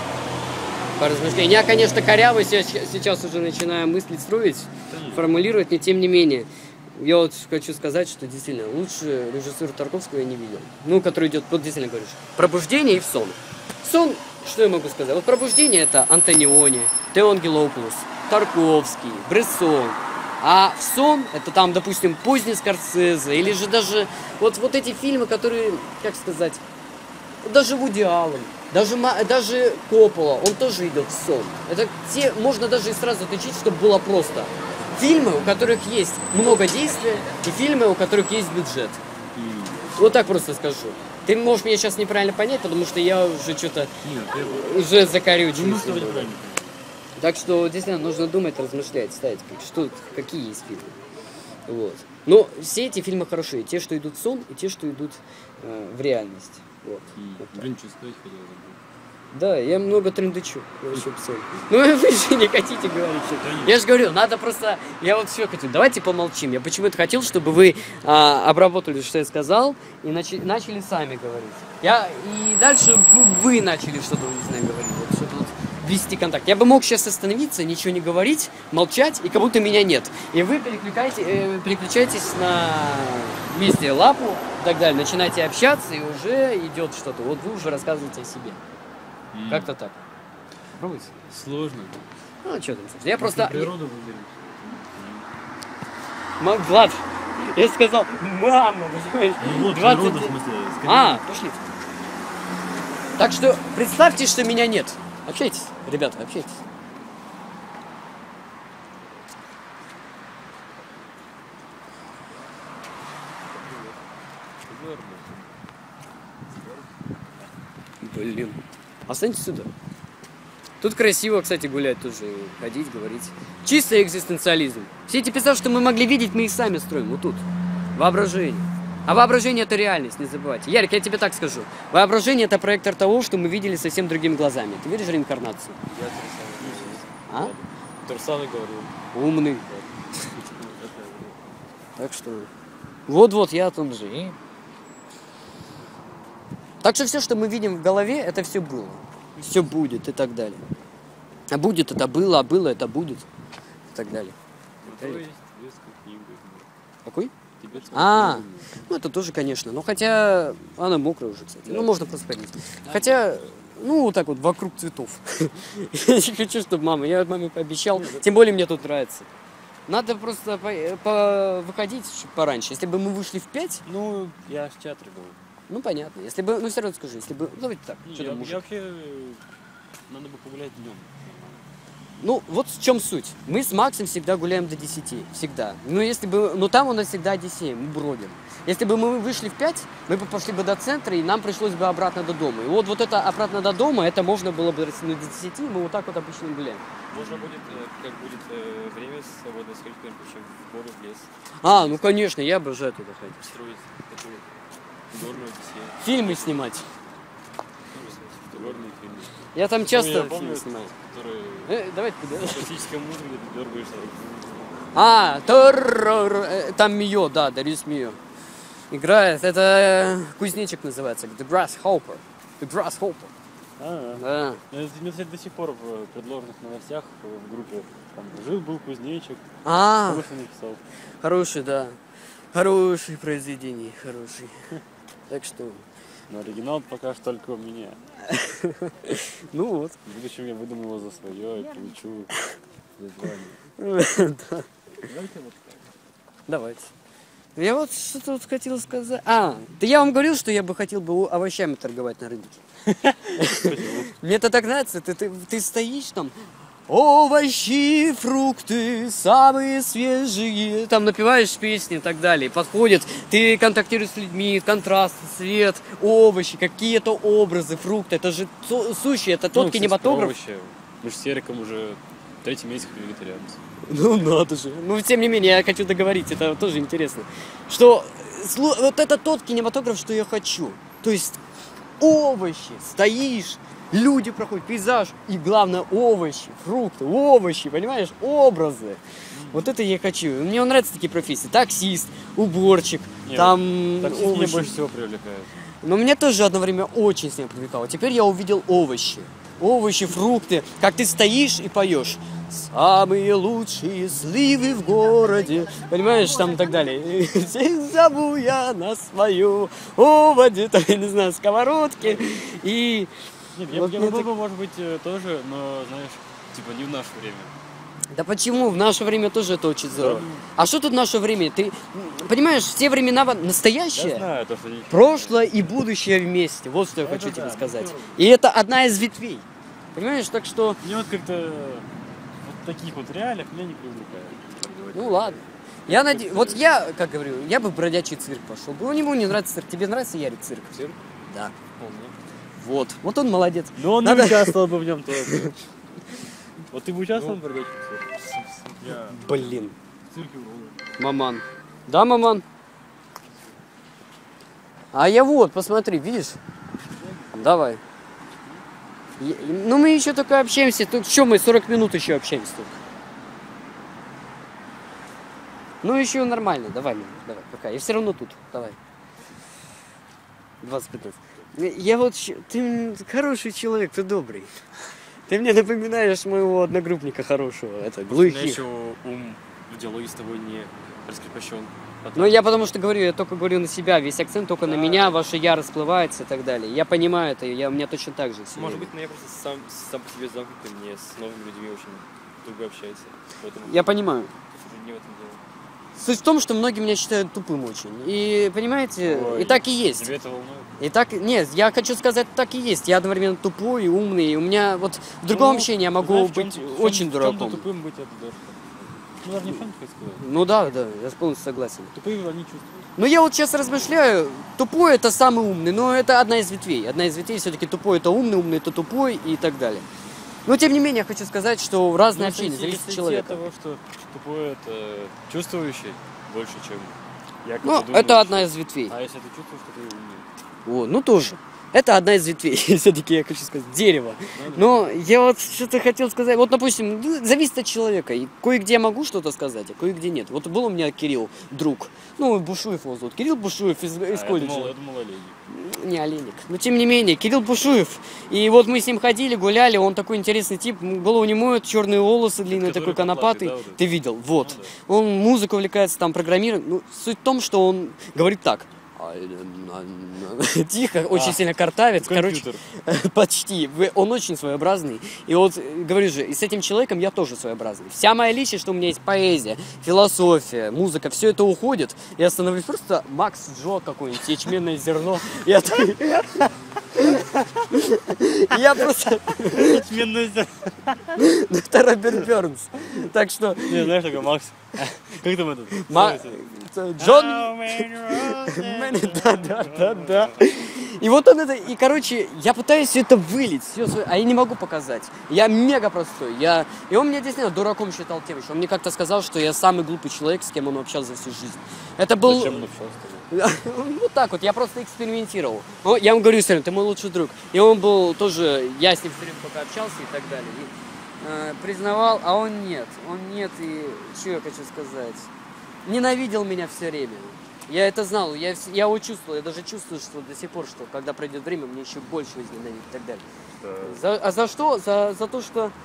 По размышлениям. Я, конечно, коряво сейчас уже начинаю мысли строить, формулировать, но тем не менее. Я вот хочу сказать, что действительно лучше режиссера Тарковского я не видел. Ну, который идет, вот действительно говоришь, пробуждение и в сон. Сон, что я могу сказать? Вот пробуждение это Антониони, Тео Ангелопулос, Тарковский, Брессон. А в сон это там, допустим, поздний Скорсезе, или же даже вот эти фильмы, которые, как сказать, даже Вуди Аллен, даже Коппола, он тоже идет в сон. Это те, можно даже и сразу отличить, чтобы было просто. Фильмы, у которых есть много действия, и фильмы, у которых есть бюджет. Вот так просто скажу. Ты можешь меня сейчас неправильно понять, потому что я уже что-то уже закорючился. Так что действительно нужно думать, размышлять, ставить, какие есть фильмы. Вот. Но все эти фильмы хорошие. Те, что идут в сон, и те, что идут в реальность. Вот. Блин, что стоит хотел. Да, я много трендычу, я вообще псой. Ну вы же не хотите говорить что-то. Я же говорю, надо просто, я вот все хочу, давайте помолчим. Я почему-то хотел, чтобы вы обработали, что я сказал, и начали сами говорить. И дальше вы начали что-то, не знаю, говорить, вот что-то вот вести контакт. Я бы мог сейчас остановиться, ничего не говорить, молчать, и как будто меня нет. И вы переключаетесь на месте лапу и так далее, начинаете общаться, и уже идет что-то. Вот вы уже рассказываете о себе. Как-то так. Пробуйте. Сложно. Ну, а что там? Я просто... Природу выберем. Влад, я сказал, мама, понимаешь? Ну вот, 20... природа, в смысле. Пошли. Так что представьте, что меня нет. Общайтесь, ребята, общайтесь. Блин. Останьтесь сюда. Тут красиво, кстати, гулять тоже, ходить, говорить. Чистый экзистенциализм. Все эти пейзажи, что мы могли видеть, мы их сами строим. Вот тут. Воображение. А воображение это реальность, не забывайте. Ярик, я тебе так скажу. Воображение это проектор того, что мы видели совсем другими глазами. Ты веришь в реинкарнацию? Я А? Турсаны говорил. Умный. Так что... Вот-вот, я о том же. Так что все, что мы видим в голове, это все было. Все будет и так далее. А будет это было, а было это будет. И так далее. Какой? Ну это тоже, конечно. Но хотя она мокрая уже, кстати. Ну можно просто ходить. Хотя, ну вот так вот, вокруг цветов. Я не хочу, чтобы я маме пообещал. Тем более мне тут нравится. Надо просто выходить пораньше. Если бы мы вышли в 5... Ну, я в театре был. Ну понятно. Если бы, ну все равно скажи, если бы, ну, давайте так. Я вообще, надо бы погулять днем. Ну вот в чем суть. Мы с Максом всегда гуляем до 10, всегда. Ну если бы, ну там у нас всегда Одиссея, мы бродим. Если бы мы вышли в 5, мы бы пошли бы до центра, и нам пришлось бы обратно до дома. И вот это обратно до дома, это можно было бы растянуть до 10, мы вот так вот обычно гуляем. Можно будет, как будет время свободное, сходить вообще в горы, в лес. Ну конечно, я обожаю туда ходить. Строить такую горную Одиссею. Фильмы снимать. Горные фильмы. Я там часто я помню, фильмы снимаю. Которые Давай туда. классическая музыка, ты дергаешься. Там Мио, да, Дарьюс Мио. Играет, это кузнечик называется, The Grasshopper. The Grasshopper. Да. Это мне, кстати, до сих пор в предложенных новостях в группе там жил-был кузнечик. Хороший написал. Хороший, да. Хорошие произведения, хорошие. Так что, Но оригинал пока что только у меня. ну вот. В будущем я выдам его за свое и получу название. Да. Давайте. Я вот что-то вот хотел сказать. Да я вам говорил, что я бы хотел бы овощами торговать на рынке. Мне это так нравится. Ты стоишь там, овощи, фрукты, самые свежие. Там напеваешь песни и так далее. Подходит, ты контактируешь с людьми, контраст, свет, овощи, какие-то образы, фрукты. Это же сущий, это тот кинематограф. Мы же с Сериком уже 3-й месяц вегетарианцы. Ну надо же. Ну тем не менее, я хочу договорить, это тоже интересно. Что вот это тот кинематограф, что я хочу. То есть овощи, стоишь, люди проходят, пейзаж, и главное овощи, фрукты, овощи, понимаешь, образы. Вот это я хочу. Мне нравятся такие профессии. Таксист, уборщик, там Таксист овощи. меня больше всего привлекает. Но меня тоже одно время очень с ним привлекало. Теперь я увидел овощи. Овощи, фрукты. Как ты стоишь и поешь. Самые лучшие сливы в городе. Понимаешь, там и так далее. Всех зову я на свою оводе. Там, я не знаю, сковородки. И... Нет, вот я мне могу так- бы, может быть, тоже, но, знаешь, типа не в наше время. Да почему? В наше время тоже это очень здорово. А что тут наше время? Ты понимаешь, все времена настоящие. Я знаю, то, что... Прошлое и будущее вместе. Вот что я хочу тебе сказать. И это одна из ветвей. Понимаешь, так что... Мне вот как-то вот таких вот реалиях меня не привлекает. Ну ладно. Я надеюсь... Вот я, как говорю, я бы в бродячий цирк пошел. У него не нравится цирк. Тебе нравится, Ярик, цирк? Цирк? Да. Вполне. Вот. Вот он молодец. Но он Надо- не участвовал бы в нем тоже. Вот ты бы участвовал в «Бродячем цирке»? Я Блин. в цирке вроде. Маман. Да, маман? А я вот, посмотри, видишь? Давай. Ну мы еще только общаемся. Тут что мы 40 минут еще общаемся только. Ну еще нормально. Давай, давай, пока. Я все равно тут. Давай. 25. Я вот... Ты хороший человек, ты добрый. Ты мне напоминаешь моего одногруппника хорошего. Это У меня глухих. еще ум в диалоге с тобой не раскрепощен. Ну, я потому что говорю, я только говорю на себя, весь акцент только на меня, ваше я расплывается и так далее. Я понимаю это, у меня точно так же. всё Может время. быть, но я просто сам по себе замкнутый, мне с новыми людьми очень туго общается. Поэтому Я понимаю. уже не в этом дело. Суть в том, что многие меня считают тупым очень. И, понимаете, Ой, и так и есть. Тебе это волнует? И так, нет, я хочу сказать, так и есть. Я одновременно тупой и умный. И у меня вот в другом общении я могу знаешь, быть в чем-то- очень в чем-то дураком. тупым быть это даже. Ну, даже не в чем-то, как сказать. Ну да, да, я полностью согласен. Тупые они чувствуют. Но я вот сейчас размышляю, тупой это самый умный, но это одна из ветвей. Одна из ветвей все-таки тупой это умный это тупой и так далее. Но тем не менее, я хочу сказать, что разное Ну, общение если зависит от идти человека. от того, что тупой это чувствующий больше, чем якобы Ну, думающий. это одна из ветвей. А если ты чувствуешь, что ты умный? О, ну тоже. Это одна из ветвей, все-таки я хочу сказать, дерево. Но я вот что-то хотел сказать. Вот, допустим, зависит от человека. И кое-где я могу что-то сказать, а кое-где нет. Вот был у меня Кирилл, друг. Ну, Бушуев его зовут. Кирилл Бушуев из колледжа. Я думал Олег. Не Олейник. Но тем не менее, Кирилл Бушуев. И вот мы с ним ходили, гуляли, он такой интересный тип, голову не моет, черные волосы длинные, Который такой конопатый. поплатит, да, вот это? Ты видел? Вот. Ну Он музыку увлекается, там, программированием. Ну, суть в том, что он говорит так. Тихо, очень сильно картавит. Короче, Компьютер. почти. Он очень своеобразный. И вот, говорю же, и с этим человеком я тоже своеобразный. Вся моя личность, что у меня есть поэзия, философия, музыка, все это уходит. Я становлюсь просто Макс Джо какой-нибудь, ячменное зерно. Я такой... Я просто... Это Роберт Бернс. Так что... Не, знаешь, такой Макс. Как там этот? Джон... Да. И вот он это, и короче, я пытаюсь все это вылить, а я не могу показать. Я мега простой. И он меня действительно дураком считал тем, что он мне как-то сказал, что я самый глупый человек, с кем он общался всю жизнь. Это был... Зачем он общался? Вот так вот, я просто экспериментировал. Я ему говорю, Сергей, ты мой лучший друг. И он был тоже, я с ним все время только общался и так далее. И, признавал, а он нет. Он нет, и что я хочу сказать? Ненавидел меня все время. Я это знал, я его чувствовал, я даже чувствую, что до сих пор, что когда пройдет время, мне еще больше возненавидеть и так далее. Да. За что? За то, что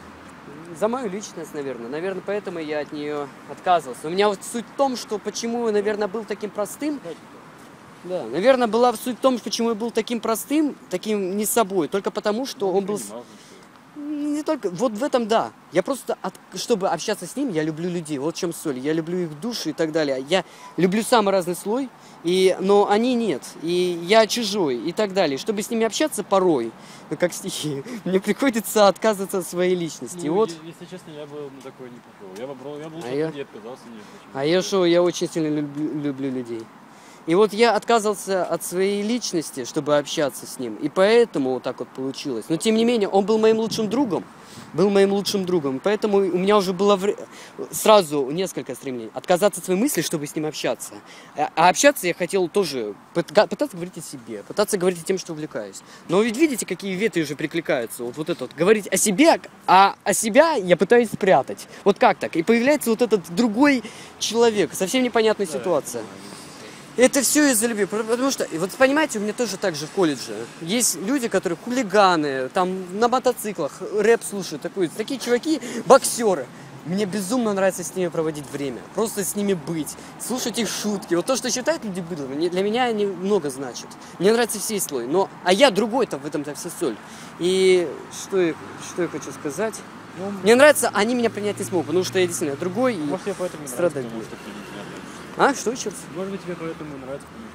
За мою личность, наверное. Наверное, поэтому я от нее отказывался. У меня вот суть в том, что почему я, наверное, был таким простым. Да, наверное, была суть в том, почему я был таким простым, таким не собой. Только потому, что он был... Не только, вот в этом да. Я просто, чтобы общаться с ним, я люблю людей. Вот в чем соль. Я люблю их души и так далее. Я люблю самый разный слой, но они нет. И я чужой и так далее. Чтобы с ними общаться порой, как стихи, мне приходится отказываться от своей личности. Ну, вот. Если честно, я бы на такое не пошел. Я бы лучше я- от людей отказался. Я очень сильно люблю людей. И вот я отказывался от своей личности, чтобы общаться с ним. И поэтому вот так вот получилось. Но тем не менее, он был моим лучшим другом. Был моим лучшим другом. Поэтому у меня уже было сразу несколько стремлений. Отказаться от своей мысли, чтобы с ним общаться. А общаться я хотел тоже пытаться говорить о себе. Пытаться говорить о тем, что увлекаюсь. Но ведь видите, какие ветви уже прикликаются. Вот это вот. Говорить о себе, а себя я пытаюсь спрятать. Вот как так? И появляется вот этот другой человек. Совсем непонятная ситуация. Это все из-за любви, потому что, вот понимаете, у меня тоже так же в колледже. Есть люди, которые хулиганы, там на мотоциклах, рэп слушают, такие чуваки, боксеры. Мне безумно нравится с ними проводить время, просто с ними быть, слушать их шутки. Вот то, что считают люди быдлом, для меня они много значат. Мне нравится все слой, а я другой-то в этом-то вся соль. И что я хочу сказать? Мне нравится, они меня принять не смогут, потому что я действительно другой и может, я поэтому страдаю. потому что ты не относишься. Что еще раз? Может быть, тебе поэтому и нравится, потому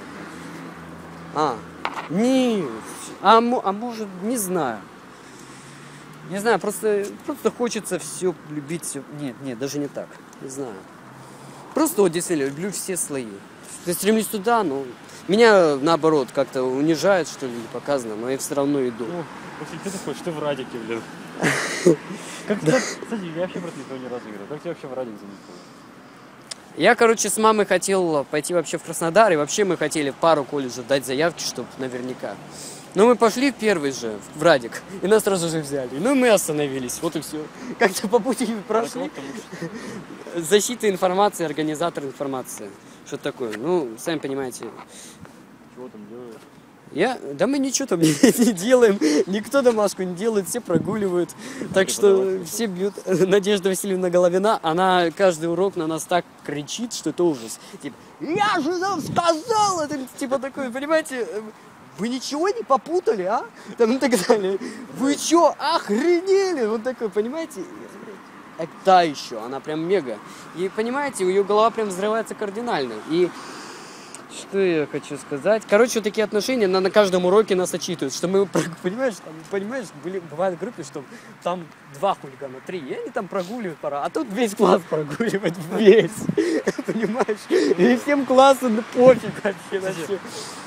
что ты не Не, может, не знаю. Не знаю, просто хочется все любить, все. Нет, даже не так. Не знаю. Просто вот действительно люблю все слои. Я стремлюсь туда, но меня наоборот как-то унижают, что ли, показано, но я все равно иду. Ну, вообще, что ты хочешь? Ты в радике, блин. Кстати, я вообще про никого ни разу не говорил. Как тебе вообще в радик занесло? Я, с мамой хотел пойти вообще в Краснодар, и вообще мы хотели в пару колледжей дать заявки, чтобы наверняка. Но мы пошли в первый же, в Радик, и нас сразу же взяли. Ну и мы остановились, вот и все. Как-то по пути прошли. Защита информации, организатор информации. Что такое? Ну, сами понимаете. Чего там делаешь? Да мы ничего там не делаем, никто домашку не делает, все прогуливают. Так что все бьют. Надежда Васильевна Головина, она каждый урок на нас так кричит, что это ужас. Типа, я же вам сказал! Это типа такое, понимаете, вы ничего не попутали, а? Там и так далее. Вы что, охренели? Вот такой, понимаете? Это еще, она прям мега. И понимаете, у ее голова прям взрывается кардинально. И что я хочу сказать? Вот такие отношения на каждом уроке нас отчитывают, что мы, понимаешь, бывает в группе, что там 2 хулигана, 3, и они там прогуливают пора, а тут весь класс прогуливает, весь, понимаешь? И всем классу пофиг вообще на все.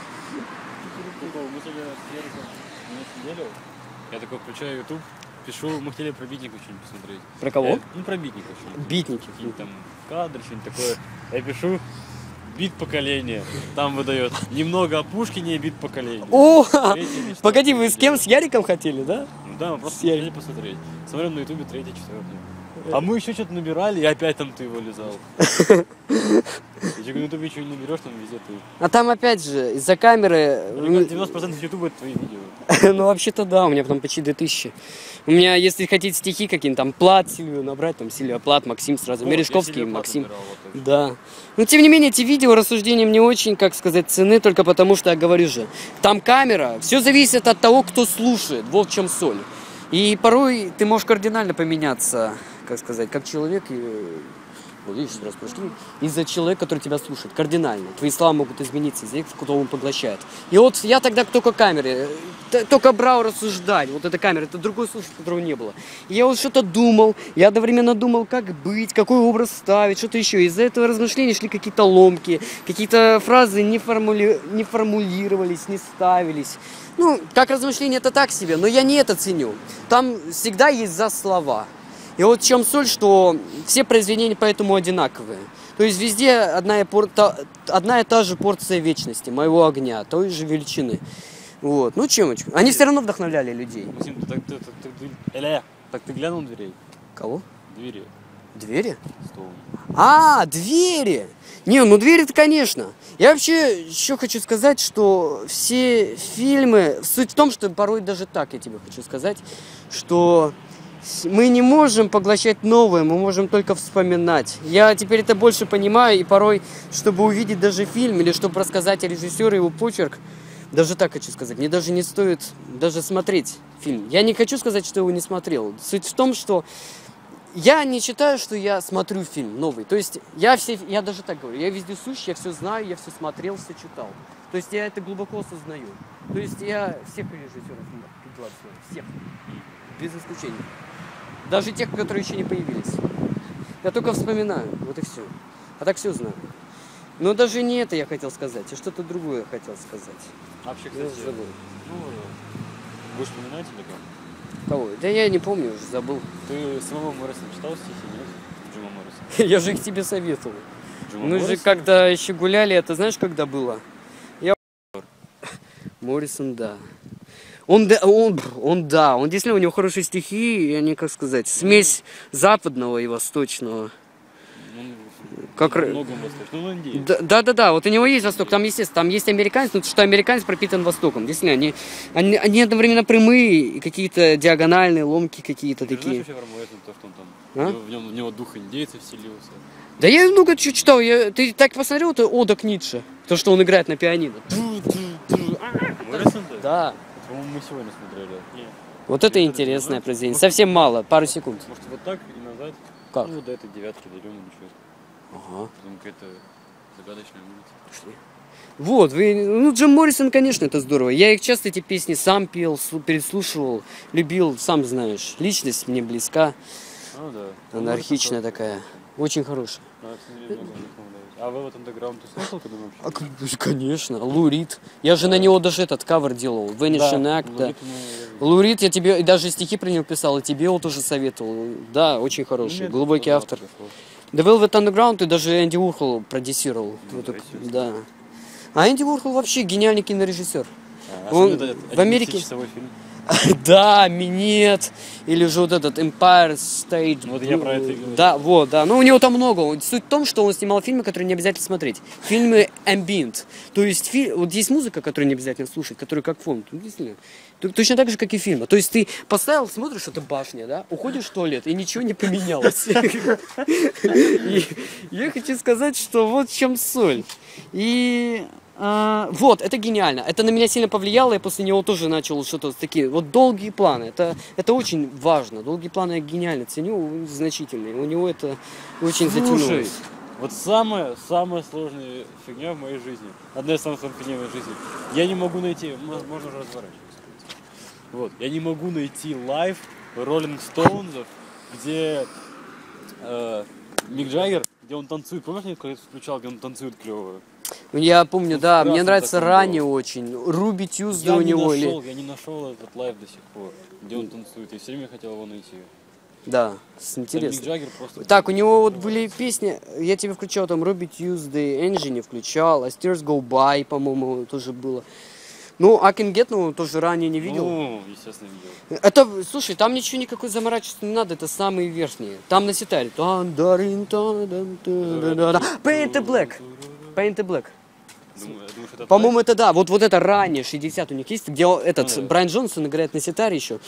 Мы сегодня сидели, я такой включаю YouTube, пишу, мы хотели про битников что-нибудь посмотреть. Про кого? Про битников что-нибудь. Битники. Какие-нибудь там кадры, что-нибудь такое. Я пишу бит поколения. Там выдает немного о Пушкине, бит поколения. О! Погоди, вы с кем? С Яриком хотели, да? Ну да, мы просто хотели посмотреть. Смотрим на ютубе 3-4. А мы еще что-то набирали, и опять там ты вылезал. Если на ютубе ничего не наберешь, там везде ты. А там опять же, из-за камеры... 90% ютуба это твои видео. Ну, вообще-то да, у меня там почти 2000. У меня, если хотите стихи какие-нибудь, там Плат, Сильвию набрать, там Сильвия Плат, Максим сразу, Мережковский, Максим. Да. Но тем не менее, эти видео рассуждения мне очень, как сказать, ценны, только потому что, я говорю же, там камера, все зависит от того, кто слушает, вот в чем соль. И порой ты можешь кардинально поменяться, как сказать, как человек, вот видишь, раз прошли, из-за человека, который тебя слушает, кардинально. Твои слова могут измениться из-за тех, кто он поглощает. И вот я тогда только камеры, только брал рассуждать, вот эта камера, это другой слушатель, которого не было. И я вот что-то думал, я одновременно думал, как быть, какой образ ставить, что-то еще. Из-за этого размышления шли какие-то ломки, какие-то фразы не формулировались, не ставились. Ну, как размышление, это так себе, но я не это ценю. Там всегда есть за слова. И вот в чем соль, что все произведения поэтому одинаковые. То есть везде одна и та же порция вечности, моего огня, той же величины. Вот. Ну чем? Они все равно вдохновляли людей. Максим, так ты глянул на дверей? Кого? Двери. Двери? Стол. Двери! Не, ну двери-то, конечно. Я вообще еще хочу сказать, что все фильмы... Суть в том, что порой даже так я тебе хочу сказать, что Мы не можем поглощать новое, мы можем только вспоминать. Я теперь это больше понимаю, и порой, чтобы увидеть даже фильм, или чтобы рассказать о режиссере его почерк, даже так хочу сказать, мне даже не стоит даже смотреть фильм. Я не хочу сказать, что его не смотрел. Суть в том, что я не считаю, что я смотрю фильм новый. То есть я даже так говорю, я вездесущий, я все знаю, я все смотрел, все читал. То есть я это глубоко осознаю. То есть я всех режиссеров знаю, всех, без исключения. Даже тех, которые еще не появились. Я только вспоминаю, вот и все. А так все знаю. Но даже не это я хотел сказать, а что-то другое хотел сказать. Вообще, Я кстати, забыл. будешь вспоминать или как? Кого? Да я не помню, уже забыл. Ты самого Моррисона читал стихи, нет? Джима Моррисона. Я же их тебе советовал. Джима Мы же Моррисона? когда еще гуляли, это знаешь, когда было? Моррисон, да. Он действительно, у него хорошие стихи, и они, как сказать, смесь западного и восточного. Как... Много восточного. Ну, индейцы. Да, вот у него есть Восток, там, естественно, там есть американец, но что американец пропитан Востоком. Действительно, они одновременно прямые, и какие-то диагональные, ломки какие-то Ты такие. знаешь вообще про Моррисона, то, что он там, А? в него дух индейца вселился. Да я много чего читал, ты так посмотрел, это Ода к Ницше, то, что он играет на пианино. Моррисон, да? Да, По-моему, мы сегодня смотрели. Нет. вот это интересное произведение, совсем мало, пару секунд. Может, вот так и назад? Как? Ну, до этой девятки дойдем, ничего. Ага. Потом какая-то загадочная улица. Вот, Джим Моррисон, конечно, это здорово. Я их часто, эти песни, сам пел, переслушивал, любил, сам знаешь. Личность мне близка, Ну да. анархичная такая, очень хорошая. А Velvet Underground ты слышал, когда мы общались? Конечно, Лу Рид. Я же на него даже этот кавер делал, Vanishing Act, да. Лу Рид, я тебе даже стихи про него писал, и тебе его тоже советовал. Да, очень хороший, глубокий автор. The Velvet Underground и даже Энди Уорхол продюсировал. Да. А Энди Уорхол вообще гениальный кинорежиссер. Он в Америке... Фильм. Да, Минет, или же вот этот Empire State. Вот я про это и говорю. Да, вот, да. Ну, у него там много. Суть в том, что он снимал фильмы, которые не обязательно смотреть. Фильмы ambient. То есть, вот есть музыка, которую не обязательно слушать, которая как фон. Действительно. Точно так же, как и фильмы. То есть, ты поставил, смотришь, это башня, да, уходишь в туалет, и ничего не поменялось. Я хочу сказать, что вот в чем соль. И... Вот, это гениально. Это на меня сильно повлияло, и после него тоже начал что-то такие. Вот долгие планы. Это очень важно. Долгие планы я гениально ценю, значительные. У него это очень затянулось. Вот самая сложная фигня в моей жизни. Одна из самых сложных фигней в моей жизни. Я не могу найти, можно уже разворачиваться. Вот, я не могу найти лайв Роллинг Стоунзов, где Мик Джаггер, где он танцует. Помнишь, я когда включал, где он танцует клево? Я помню, да, мне нравится таком ранее было. очень. Руби Тьюзда у него. Я не нашел этот лайв до сих пор, где он танцует. Я все время хотел его найти. Да, Мик интересно. Джаггер просто... Так, у него вот были песни, я тебе включал там Руби Тьюзды, Энджи не включал, A Stars Go By, по-моему, тоже было. Ну, I Can Get, ну, тоже ранее не видел. Ну, естественно, видел. Это, слушай, там ничего никакой заморачиваться не надо, это самые верхние. Там на ситаре. Paint the Black. Paint the Black. Думаешь, это По-моему, это да. Вот это ранее, 60 у них есть, где этот Брайан Джонсон играет на ситаре еще.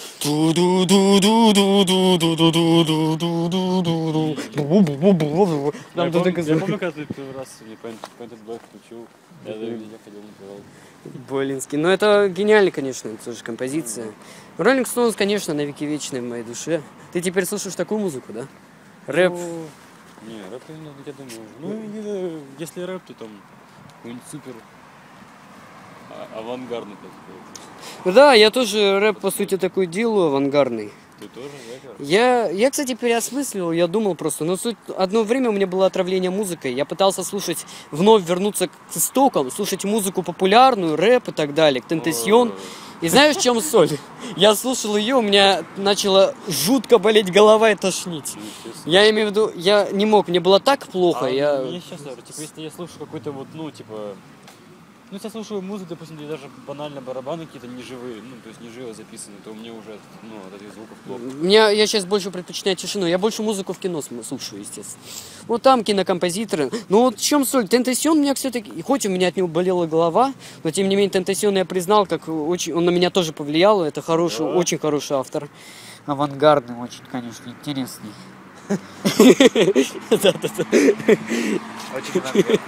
Я помню, когда ты первый раз мне Painted Black включил, я ходил напевал. Блинский. Но это гениально, конечно, это тоже композиция. Роллинг Стоунс, конечно, на веки вечные в моей душе. Ты теперь слушаешь такую музыку, да? Рэп. Не, рэп, я думаю. Ну, если рэп, то там какой-нибудь супер авангардный, так сказать. Да, я тоже рэп, по сути, такой делаю, авангардный. Ты тоже, да? Я, кстати, переосмысливал, я думал просто, но суть, одно время у меня было отравление музыкой, я пытался слушать, вновь вернуться к истокам, слушать музыку популярную, рэп и так далее, к Тентасьон. И знаешь, в чем соль? Я слушал ее, у меня начала жутко болеть голова и тошнить. Я имею в виду, я не мог, мне было так плохо, Мне сейчас, типа, если я слушаю какой-то вот, ну, типа... Ну, если я слушаю музыку, допустим, где даже банально барабаны какие-то неживые, ну, то есть неживо записаны, то мне уже, ну, от этих звуков плохо. Я сейчас больше предпочитаю тишину. Я больше музыку в кино слушаю, естественно. Вот там кинокомпозиторы. Ну вот в чем соль? Тентасьон меня все-таки, хоть у меня от него болела голова, но тем не менее Тентасьон я признал, как очень, он на меня тоже повлиял. Это хороший, очень хороший автор. авангардный, очень, конечно, интересный. Да-да-да. Очень авангардный.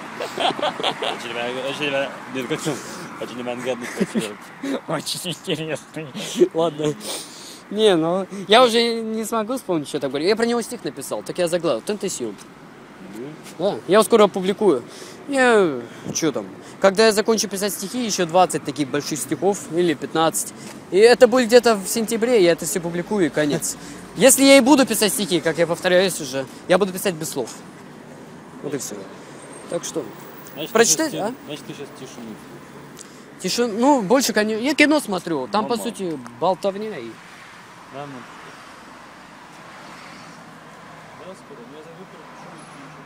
Нет, как там? Очень авангардный котенок. Очень интересный. Ладно. Не, ну, я уже не смогу вспомнить, что так говорю. Я про него стих написал, так я заглавил. Тентасиум. Да, я его скоро опубликую. Что там? Когда я закончу писать стихи, еще 20 таких больших стихов, или 15. И это будет где-то в сентябре, я это все публикую, и конец. Если я и буду писать стихи, как я повторяюсь уже, я буду писать без слов. Вот и все. Так что, Значит, прочитать, ты а? щас- Значит, ты сейчас тишину. Тишина, ну, больше, конечно, я кино смотрю, там, по Мама. сути, болтовня и... Да, ну. Да, скоро. Я зайду, перепишу и включу.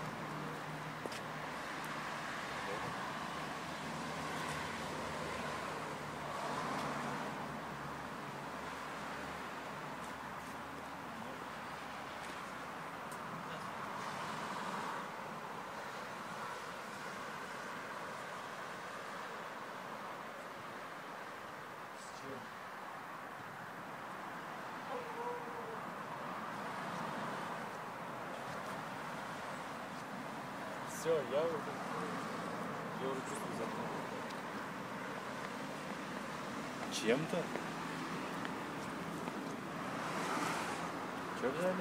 Все, я уже чувствую запах. Чем-то? Че взяли?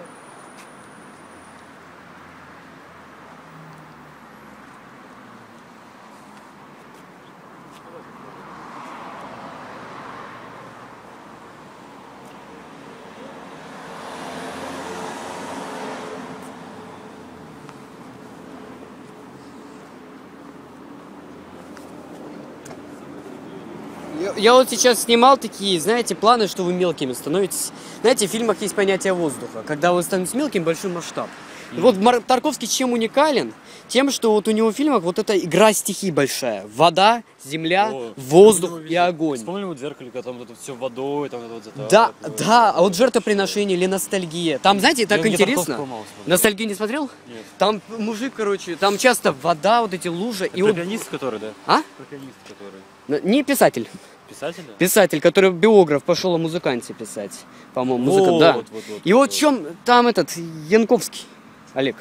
Я вот сейчас снимал такие, знаете, планы, что вы мелкими становитесь. Знаете, в фильмах есть понятие воздуха, когда вы становитесь мелким, большой масштаб. И вот Тарковский чем уникален? Тем, что вот у него в фильмах вот эта игра стихий большая. Вода, земля, воздух и огонь. Вспомнили вот в зеркале, когда там вот это все водой, там вот это вот Да, да, а вот жертвоприношение или ностальгия. Там, знаете, так Я где интересно. Тарковского мало смотрел. Ностальгию не смотрел? Нет. Там мужик, короче, там часто вода, вот эти лужи. Это И вот... пианист, который, да? А? Пианист, который. Не писатель. Писатель? Писатель, который биограф, пошел о музыканте писать. По-моему, музыкант, да. Вот. И вот в чем там этот Янковский Олег.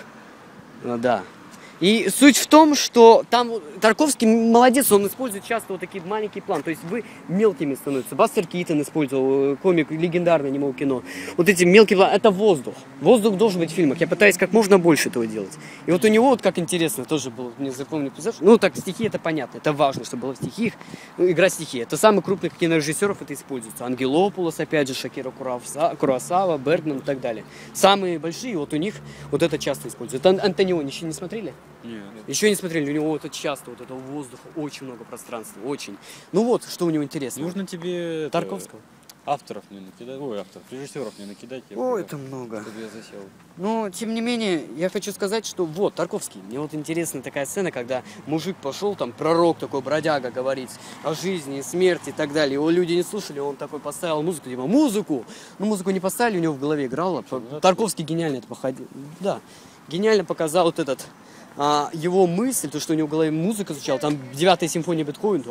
Да. И суть в том, что там Тарковский молодец, он использует часто вот такие маленькие планы. То есть вы мелкими становитесь. Бастер Китон использовал, комик легендарный, немого кино. Вот эти мелкие планы, это воздух. Воздух должен быть в фильмах. Я пытаюсь как можно больше этого делать. И вот у него, вот как интересно, тоже было, мне запомнил пейзаж. Ну так, стихи это понятно, это важно, чтобы было в стихах. Ну, игра стихи. Это самый крупный кинорежиссеров это используется. Ангелопулос, опять же, Шакира Куросава, Бергман и так далее. Самые большие, вот у них вот это часто используют. Антониони еще не смотрели? Нет. Еще не смотрели, у него это часто, вот этого воздуха, очень много пространства, очень. Ну вот, что у него интересно. Нужно тебе Тарковского? авторов мне накидать, режиссеров мне накидать. О, это много. Чтобы я засел. Но, тем не менее, я хочу сказать, что вот, Тарковский, мне вот интересна такая сцена, когда мужик пошел, там, пророк такой, бродяга, говорить о жизни, смерти и так далее. Его люди не слушали, он такой поставил музыку, типа, музыку! Ну, музыку не поставили, у него в голове играла. Тарковский гениально это походил. Да, гениально показал вот этот... его мысль, то, что у него в голове музыка звучала, там 9-я симфония Бетховена,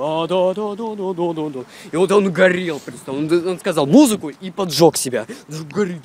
да. И вот он горел, представь, он сказал музыку и поджег себя, горит,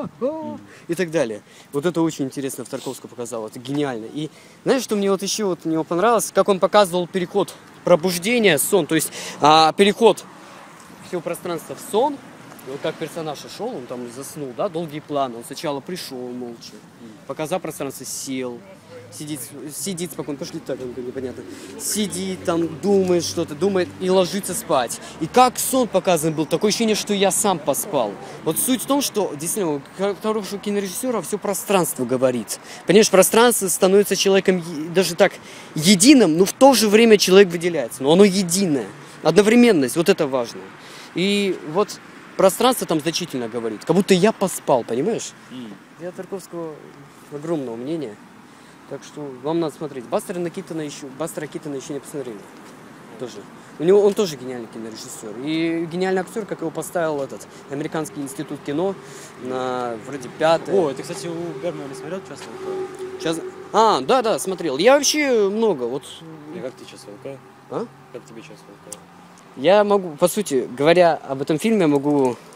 и так далее. Вот это очень интересно в Тарковском показал, это гениально. И знаешь, что мне вот еще вот у него понравилось, как он показывал переход пробуждения, сон, то есть переход всего пространства в сон. И вот как персонаж шел, он там заснул, да, долгий план, он сначала пришел молча, показал пространство, сел, сидит спокойно, пошли так, непонятно, сидит там, думает что-то, думает и ложится спать. И как сон показан был, такое ощущение, что я сам поспал. Вот суть в том, что действительно у хорошего кинорежиссера все пространство говорит. Понимаешь, пространство становится человеком даже так единым, но в то же время человек выделяется, но оно единое. Одновременность, вот это важно. И вот пространство там значительно говорит, как будто я поспал, понимаешь? Я Тарковского огромного мнения. Так что вам надо смотреть. Бастера Китона еще не посмотрели. Тоже. У него он тоже гениальный кинорежиссер. И гениальный актер, как его поставил этот Американский институт кино на вроде 5-е. О, это, кстати, у Бергмана смотрел «Час волка»? Да, смотрел. Я вообще много. Вот. И как ты «Час волка»? А? Как тебе «Час волка»? Я могу, по сути, говоря об этом фильме, могу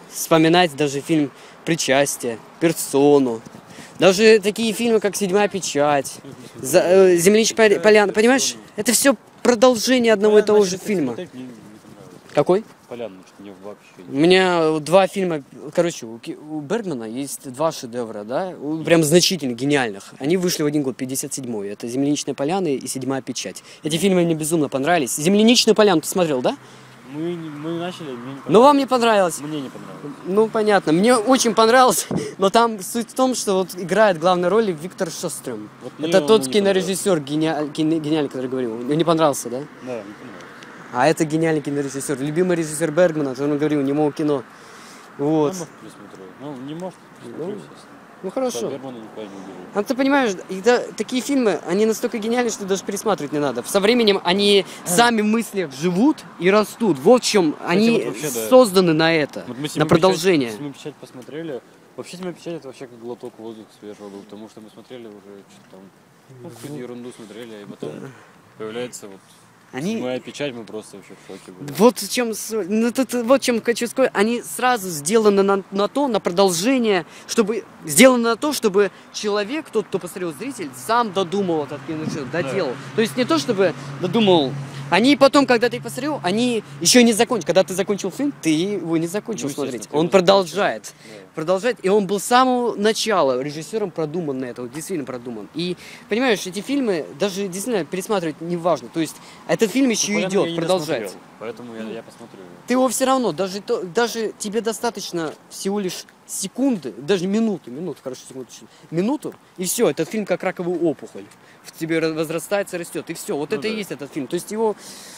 вспоминать даже фильм «Причастие», «Персону». Даже такие фильмы, как «Седьмая печать», «Земляничная поляна». Понимаешь, это все продолжение одного и того же фильма. Мне не понравилось. Какой? Поляну, мне вообще У меня два фильма, короче, у Бергмана есть два шедевра, да, прям значительных, гениальных. Они вышли в один год, 57-й. Это «Земляничная поляна» и «Седьмая печать». Эти фильмы мне безумно понравились. «Земляничную поляну» ты смотрел, да? Мы начали, мне не понравилось. Ну, вам не понравилось. Мне не понравилось. Ну, понятно. Мне очень понравилось, но там суть в том, что вот играет главную роль Виктор Шострем. Вот мне Это он тот не кинорежиссер гениальный, который говорил. Мне не понравился, да? Да, не понравилось. А это гениальный кинорежиссер. Любимый режиссер Бергмана, он говорил, немого кино. Вот. Я, может, пересмотрю. Ну, не может, пересмотрю, Ну, естественно. Ну, хорошо. Бергмана никуда не убежит. А ты понимаешь, такие фильмы, они настолько гениальны, что даже пересматривать не надо. Со временем они сами в мыслях живут и растут. Вот в чем они вот вообще, да. созданы на это, Вот мы на «Седьмую продолжение. «Седьмую печать» посмотрели. Вообще «Седьмая печать» это вообще как глоток воздуха свежего был, потому что мы смотрели уже что-то там, ну, какую-то ерунду смотрели, и потом появляется вот Они... «Седьмая печать», мы просто вообще в шоке были. Вот в чем, вот в чем хочу сказать, они сразу сделаны на то, на продолжение, чтобы сделаны на то, чтобы человек, тот, кто посмотрел, зритель, сам додумал этот киношедевр, доделал. То есть не то, чтобы додумал. Они потом, когда ты посмотрел, они еще не закончили. Когда ты закончил фильм, ты его не закончил Ну, смотреть. естественно, ты Он его продолжает. Да. Продолжает. И он был с самого начала режиссером продуман на это. Вот действительно продуман. И, понимаешь, эти фильмы даже действительно пересматривать не важно. То есть, этот фильм еще «Поляну» я идет, не продолжается. досмотрел, поэтому я посмотрю его. Ты его все равно, даже тебе достаточно всего лишь секунды, даже минуты, хорошо, минуту, и все, этот фильм как раковая опухоль. В тебе возрастается, растет, и все. Вот Ну это и да. есть этот фильм. То есть его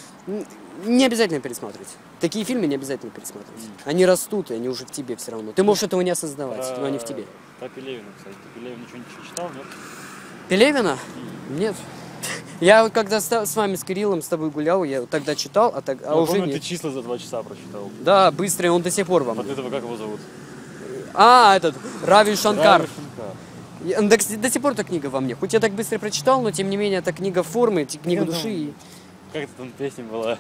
не обязательно пересматривать. Такие фильмы не обязательно пересматривать. Они растут, и они уже в тебе все равно. Ты можешь этого не осознавать, но они в тебе. Про Пелевина, кстати. Ты Пелевина что-нибудь читал, нет? Пелевина? Нет. Я вот когда с вами, с Кириллом, с тобой гулял, я вот тогда читал, а Я уже помню, ты нет. числа за 2 часа прочитал. Да, быстро, и он до сих пор вам. Вот этого как его зовут? А, этот, Рави Шанкар. Рави Шанкар. До сих пор эта книга во мне. Хоть я так быстро прочитал, но тем не менее, это книга формы, книга души. И... Как это там песня была?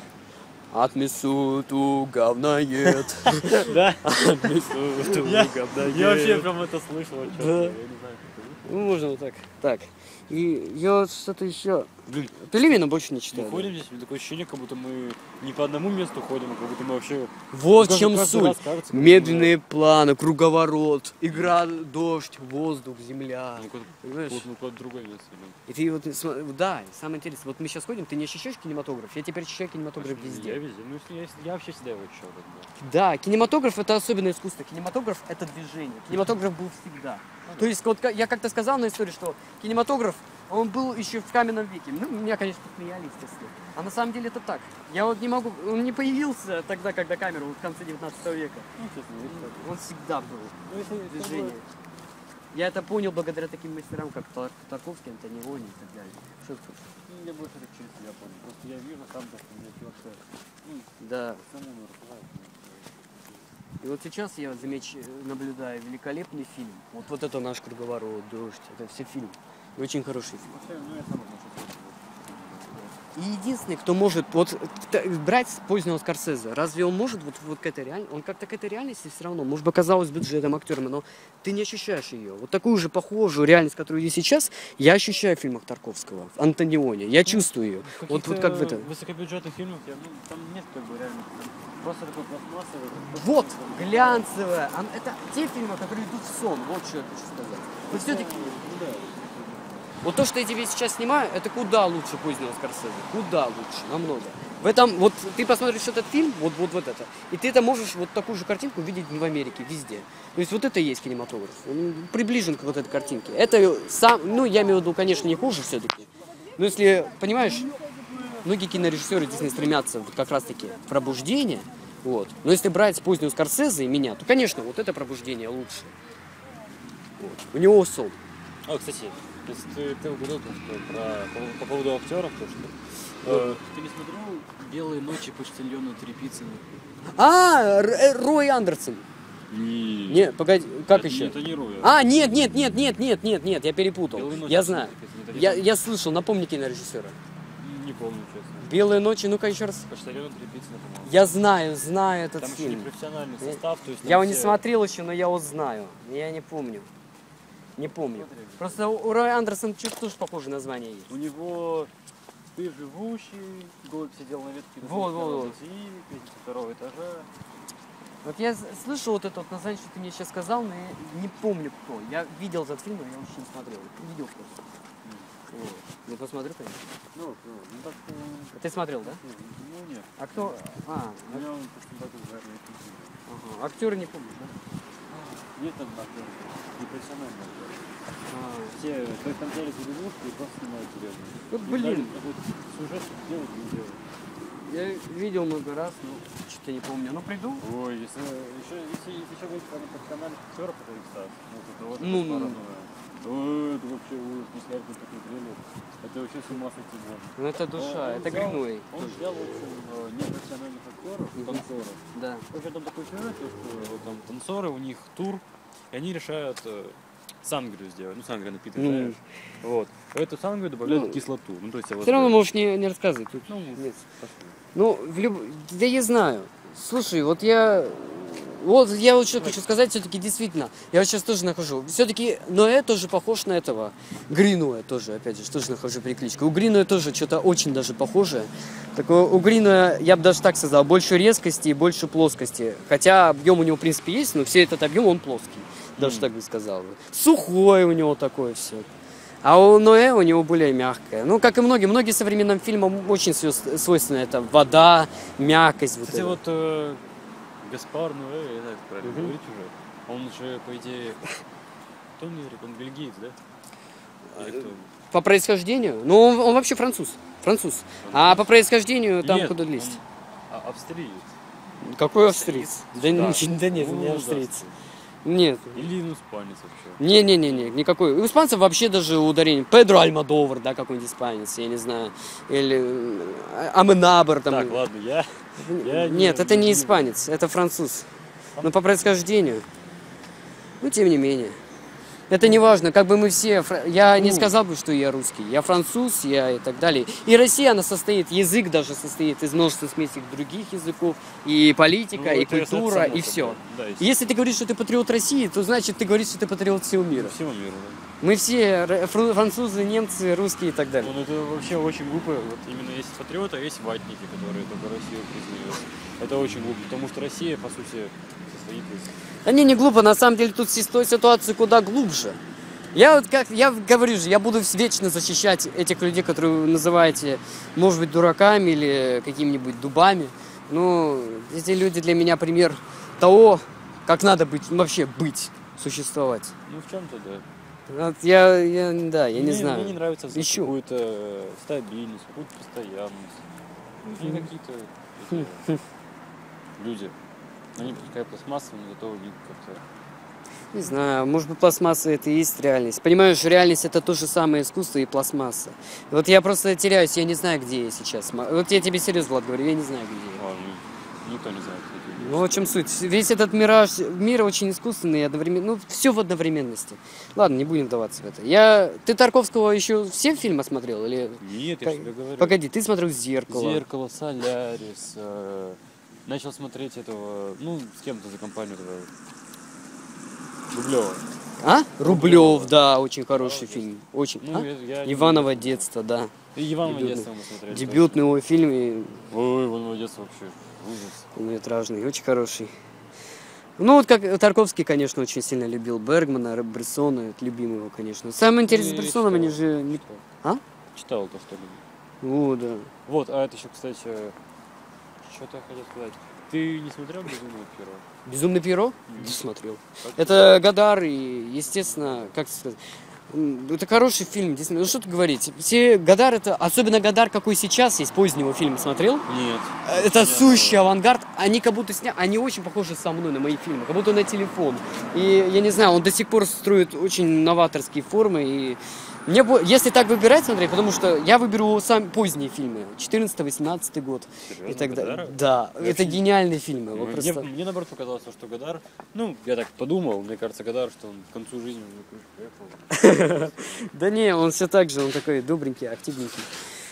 Отмесуту говноед. Да? Отмесуту Я говноед. вообще прям это слышал. Да. Я не знаю, как это. Ну, можно вот так. Так. И я вот что-то еще... Блин, Пелевина больше не мы читаю. ходим здесь, у меня такое ощущение, как будто мы не по одному месту ходим, а как будто мы вообще... Вот в каждый- чем каждый суть. раз кажется, как будто Медленные планы, круговорот, игра, дождь, воздух, земля. мы куда-то- Понимаешь? вот мы куда-то в другое место идем. И ты вот, да, самое интересное, вот мы сейчас ходим, ты не ощущаешь кинематограф? Я теперь ощущаю кинематограф Я везде. везде. Ну, если я вообще всегда его ощущал. Как бы. Да, кинематограф это особенное искусство. Кинематограф это движение. Кинематограф был всегда. То есть, вот я как-то сказал на истории, что кинематограф, он был еще в каменном веке. Ну, меня, конечно, посмеяли, естественно. А на самом деле это так. Я вот не могу, он не появился тогда, когда камера, вот в конце 19 века. Он всегда был. Ну, Движение. Я это понял благодаря таким мастерам, как Тарковский, Антониони и так далее. Что ты хочешь? Я больше так через себя понял. Просто я вижу сам, что у меня чувак Да. самому рассказать. И вот сейчас я наблюдаю великолепный фильм. Вот это наш круговорот, дождь, это все фильм. И очень хороший фильм. Ну, я сам отношусь. И единственный, кто может вот брать позднего Скорсезе, разве он может вот к этой реальности, он как-то к этой реальности все равно, может быть, оказалось бюджетом, актерами, но ты не ощущаешь ее. Вот такую же похожую реальность, которую есть сейчас, я ощущаю в фильмах Тарковского, в Антонионе, я чувствую ее. Вот как в этом. В высокобюджетных фильмах там нет как бы реально. Просто такой пластмассовый. Вот, глянцевая. Это те фильмы, которые идут в сон, вот что я хочу сказать. Но все-таки... Вот то, что я тебе сейчас снимаю, это куда лучше позднего Скорсезе. Куда лучше, намного. В этом, вот ты посмотришь этот фильм, вот это, и ты это можешь вот такую же картинку видеть в Америке, везде. То есть вот это и есть кинематограф. Он приближен к вот этой картинке. Это сам, ну я имею в виду, конечно, не хуже все-таки. Но если, понимаешь, многие кинорежиссеры действительно стремятся вот как раз-таки к пробуждению. Вот. Но если брать позднего Скорсезе и меня, то, конечно, вот это пробуждение лучше. Вот. У него сон. А, кстати, если ты угадал по поводу актеров, то что... Ты не смотрел «Белые ночи» почтальона Трепицына? А, Рой Андерсон. Не, погоди, как еще? Это не Руя. А, нет, я перепутал. «Белые ночи» Я знаю. Трепицына, это Я слышал, напомни кинорежиссера. Не помню, честно. «Белые ночи», ну-ка еще раз. Почтальон Тряпицына, по-моему. Я знаю этот Там еще не фильм. профессиональный состав, то есть Я там его не все- смотрел еще, но я его знаю. Я не помню. Не помню. Просто у Роя Андерсона чуть тоже похожее название есть. У него «Ты живущий», голубь сидел на ветке, Вот. песня со второго этажа. Вот я слышал вот это вот название, что ты мне сейчас сказал, но я не помню кто. Я видел этот фильм, но я вообще не смотрел. Видел просто. Вот. Ну посмотрю, конечно. Ну так, Ты смотрел, да? ну нет. А кто? У меня он просто такой жарный. Ага. Актеры не помнишь, да? Нет там актер, непрофессиональный актер. А, Все, то есть там делят игрушки и просто снимают серьезно. вот блин, Какой-то сюжет делать не делать. я видел много раз, но что-то не помню. Ну приду. Ой, если еще говорить про канале актеров, это Икстас. Это вот Ну, это вообще ужас, не смотрели такой трейлер. Это вообще с ума сойти можно. Ну это душа, Он это взял- Гринуэй. Он взял, в общем, непрофессиональных актеров, танцоров. Да. В общем, там такой сюжет, что вот там танцоры, у них тур, и они решают сангрию сделать. Ну, сангрия напиток, знаешь. Вот. В эту сангрию добавляют Ну, кислоту. Ну, то есть, вот, Все равно можешь не рассказывать. Тут Ну, нет. пошли. Ну, да я знаю. Слушай, вот я вот что хочу сказать, все-таки действительно, я вот сейчас тоже нахожу, все-таки Ноэ тоже похож на этого, Гринуэ тоже, опять же, тоже нахожу перекличку. У Гринуэ тоже что-то очень даже похожее. Такое, у Гринуэ, я бы даже так сказал, больше резкости и больше плоскости. Хотя объем у него, в принципе, есть, но все этот объем, он плоский. Даже так бы сказал. Сухой у него такое все. А у Ноэ у него более мягкое. Ну, как и многим современным фильмам очень свойственно это вода, мягкость. Вот Кстати, это. вот Гаспар Ноэ, я знаю, как правильно говорить уже, он же, по идее, кто он говорит, он бельгиец, да? Или кто? По происхождению? Ну, он вообще француз. Француз. А по происхождению там Нет, куда лезть? он австриец. Какой австриец? Да, Да. да нет, Ну, не да. австриец. Нет. Или ну, испанец вообще. Не-не-не, никакой. У испанцев вообще даже ударение. Педро Альмодовар, да, какой-нибудь испанец, я не знаю. Или Аменабр там. Так, ладно, я Нет, это не испанец, это француз. Но по происхождению. Ну, тем не менее. Это не важно, как бы мы все... Я не сказал бы, что я русский. Я француз, я и так далее. И Россия, она состоит, язык даже состоит из множества смесей других языков. И политика, Ну, и это культура, само и собой. все. Да, Если ты говоришь, что ты патриот России, то значит ты говоришь, что ты патриот всего мира. всего мира, да. Мы все французы, немцы, русские и так далее. Ну, это вообще очень глупо. Вот именно есть патриоты, а есть ватники, которые только Россию признают. Это очень глупо, потому что Россия, по сути, состоит из... Да не глупо, на самом деле тут ситуация куда глубже. Я говорю же, я буду вечно защищать этих людей, которые вы называете, может быть, дураками или какими-нибудь дубами. Ну, эти люди для меня пример того, как надо вообще быть, существовать. Ну, в чем-то, да. Вот я не знаю. Мне не нравится Ищу. какую-то стабильность, какую-то постоянность. Нужны какие-то эти люди. Они пускай пластмассовые, но зато у них как-то... Не знаю, может быть, пластмасса это и есть реальность. Понимаешь, реальность это то же самое искусство и пластмасса. Вот я просто теряюсь, я не знаю, где я сейчас. Вот я тебе серьезно, Влад, говорю, я не знаю, где я. Ладно, никто не знает, кто это. Ну, в чем суть? Весь этот мир очень искусственный, одновременно, ну, все в одновременности. Ладно, не будем вдаваться в это. Ты Тарковского еще все фильмы смотрел? Или... Нет, я тебе говорю. Погоди, ты смотрел «Зеркало». «Зеркало», «Солярис». Начал смотреть этого, ну, с кем-то за компанию этого. Рублева. А? Рублев, да, очень хороший фильм. Очень. Ну, А? я Иваново детство, да. И Иваново Дебютный. детство мы смотрели. Дебютный его фильм, и Ой, Иваново детство вообще ужас. полнометражный, очень хороший. Ну, вот как Тарковский, конечно, очень сильно любил Бергмана, Брессона, это любимый его, конечно. Самое интересное с Я Брессоном, они читал, же... читал. А? Читал то, что любил. О, да. Вот, а это еще, кстати, что-то я хотел сказать. Ты не смотрел «Безумное перо»? «Безумный Пиро»? Да, смотрел. Как Это Годар и, естественно, как сказать... Это хороший фильм, действительно. Ну, что тут говорить. Все Годар, это... Особенно Годар, какой сейчас есть, поздний его фильм смотрел? Нет. Это Нет. сущий авангард. Они как будто они очень похожи со мной на мои фильмы, как будто на телефон. И я не знаю, он до сих пор строит очень новаторские формы. И если так выбирать, смотри, потому что я выберу сам поздние фильмы, 14-18 год Серьезно, и так далее. Годара? Да, Я это вообще- гениальные фильмы. Вот Мне, просто... мне наоборот показалось, что Годар, ну, я так подумал, мне кажется, Годар, что он к концу жизни уже приехал. Да не, он все так же, он такой добренький, активненький.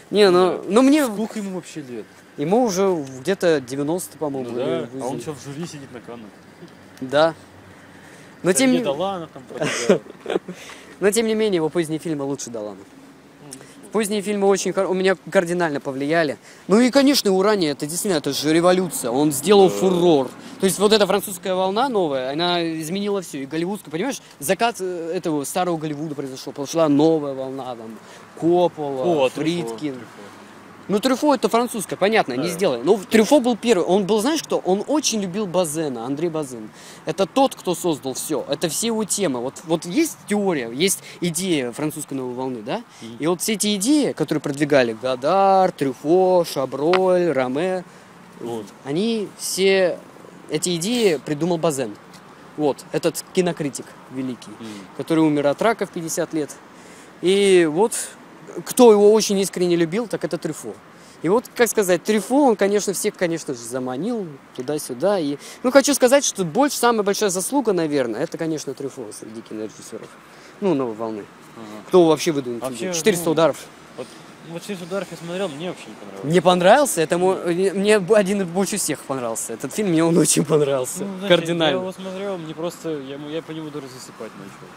Не, ну мне... Сколько ему вообще лет? Ему уже где-то 90, по-моему. Ну да, или а он выше. еще в жюри сидит на Каннах. Да. Но тем, Сергей не... Доланов там продвигает. Но тем не менее, его поздние фильмы лучше Долана. Поздние фильмы очень у меня кардинально повлияли. Ну и, конечно, «Урания», это действительно, это же революция. Он сделал фурор. То есть вот эта французская волна новая, она изменила все. И голливудская, понимаешь, закат этого старого Голливуда произошел. Пошла новая волна, там, Коппола, Фридкин. Ну, Трюфо это французское, понятно, не сделай. Но Трюфо был первый. Он был, знаешь кто? Он очень любил Базена, Андрей Базен. Это тот, кто создал все. Это все его темы. Вот есть теория, есть идея французской новой волны, да? И вот все эти идеи, которые продвигали Годар, Трюфо, Шаброль, Раме, вот, они все, эти идеи придумал Базен. Вот, этот кинокритик великий, который умер от рака в 50 лет. И вот... Кто его очень искренне любил, так это Трюфо. И вот, как сказать, Трюфо, он, конечно, всех, конечно же, заманил туда-сюда. И, ну, хочу сказать, что самая большая заслуга, наверное, это, конечно, Трюфо среди кинорежиссеров. Ну, новой волны. Кто вообще выдумал? Вообще, 400 ударов. Вот 400 ударов я смотрел, мне вообще не понравилось. Не понравился? Это мне один больше всех понравился. Этот фильм мне он очень понравился. Ну, знаешь, кардинально. Я его смотрел, мне просто, я по нему даже засыпать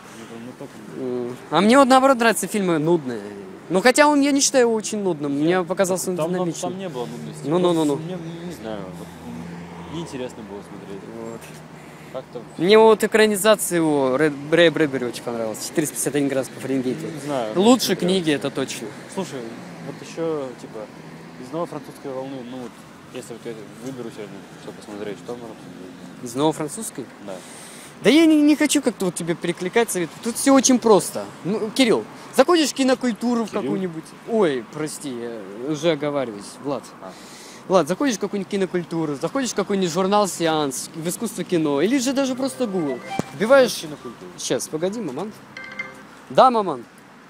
начал. А мне вот наоборот нравятся фильмы нудные. Ну хотя я не считаю его очень нудным. Мне показался он Там динамичным. не было нудности. Ну. Мне, не знаю, вот, неинтересно было смотреть. Вот. Как-то... Мне вот экранизация его Рэя Брэдбери очень понравилась. 451 градус по Фаренгейту. Не знаю. Лучше книги, это точно. Слушай, вот еще, типа, из новой французской волны, ну вот, если вот я выберу сегодня, что посмотреть, что можно посмотреть? Из ново-французской? Да. Да я не хочу как-то вот тебе перекликать совет. Тут все очень просто. Ну, Кирилл, заходишь в кинокультуру в какую-нибудь... Ой, прости, я уже оговариваюсь. Влад. Влад, заходишь в какую-нибудь кинокультуру, заходишь в какой-нибудь журнал «Сеанс», в искусство кино, или же даже просто Google. Вбиваешь... Кинокультуру. Сейчас, погоди, маман. Да, маман.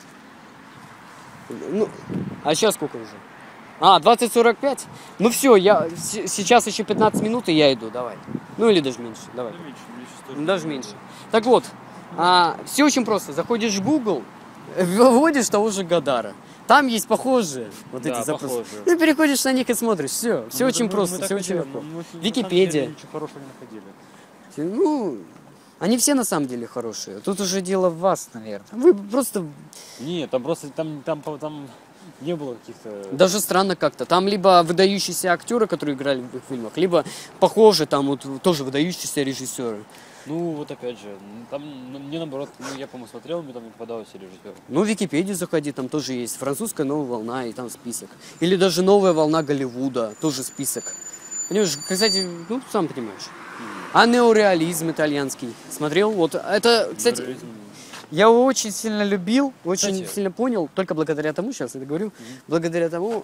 Ну, а сейчас сколько уже? 20:45? Ну все, сейчас еще 15 минут, и я иду, давай. Ну или даже меньше, давай. Даже меньше. Так вот, все очень просто. Заходишь в Google, вводишь того же Годара. Там есть похожие вот эти запросы. Похожие. Ну, переходишь на них и смотришь. Все очень просто, все очень легко. Википедия. Ничего хорошего не находили. Ну, они все на самом деле хорошие. Тут уже дело в вас, наверное. Вы просто... Нет, там просто, там не было каких-то... Даже странно как-то. Там либо выдающиеся актеры, которые играли в их фильмах, либо похожие там вот тоже выдающиеся режиссеры. Ну, вот опять же, там, мне наоборот, я, по-моему, смотрел, мне там не попадалось режиссер. Ну, в Википедию заходи, там тоже есть французская новая волна, и там список. Или даже новая волна Голливуда, тоже список. Понимаешь, кстати, ну, сам понимаешь. А неореализм итальянский смотрел? Вот это, кстати, я его очень сильно любил, очень сильно понял, только благодаря тому, сейчас я это говорю, благодаря тому,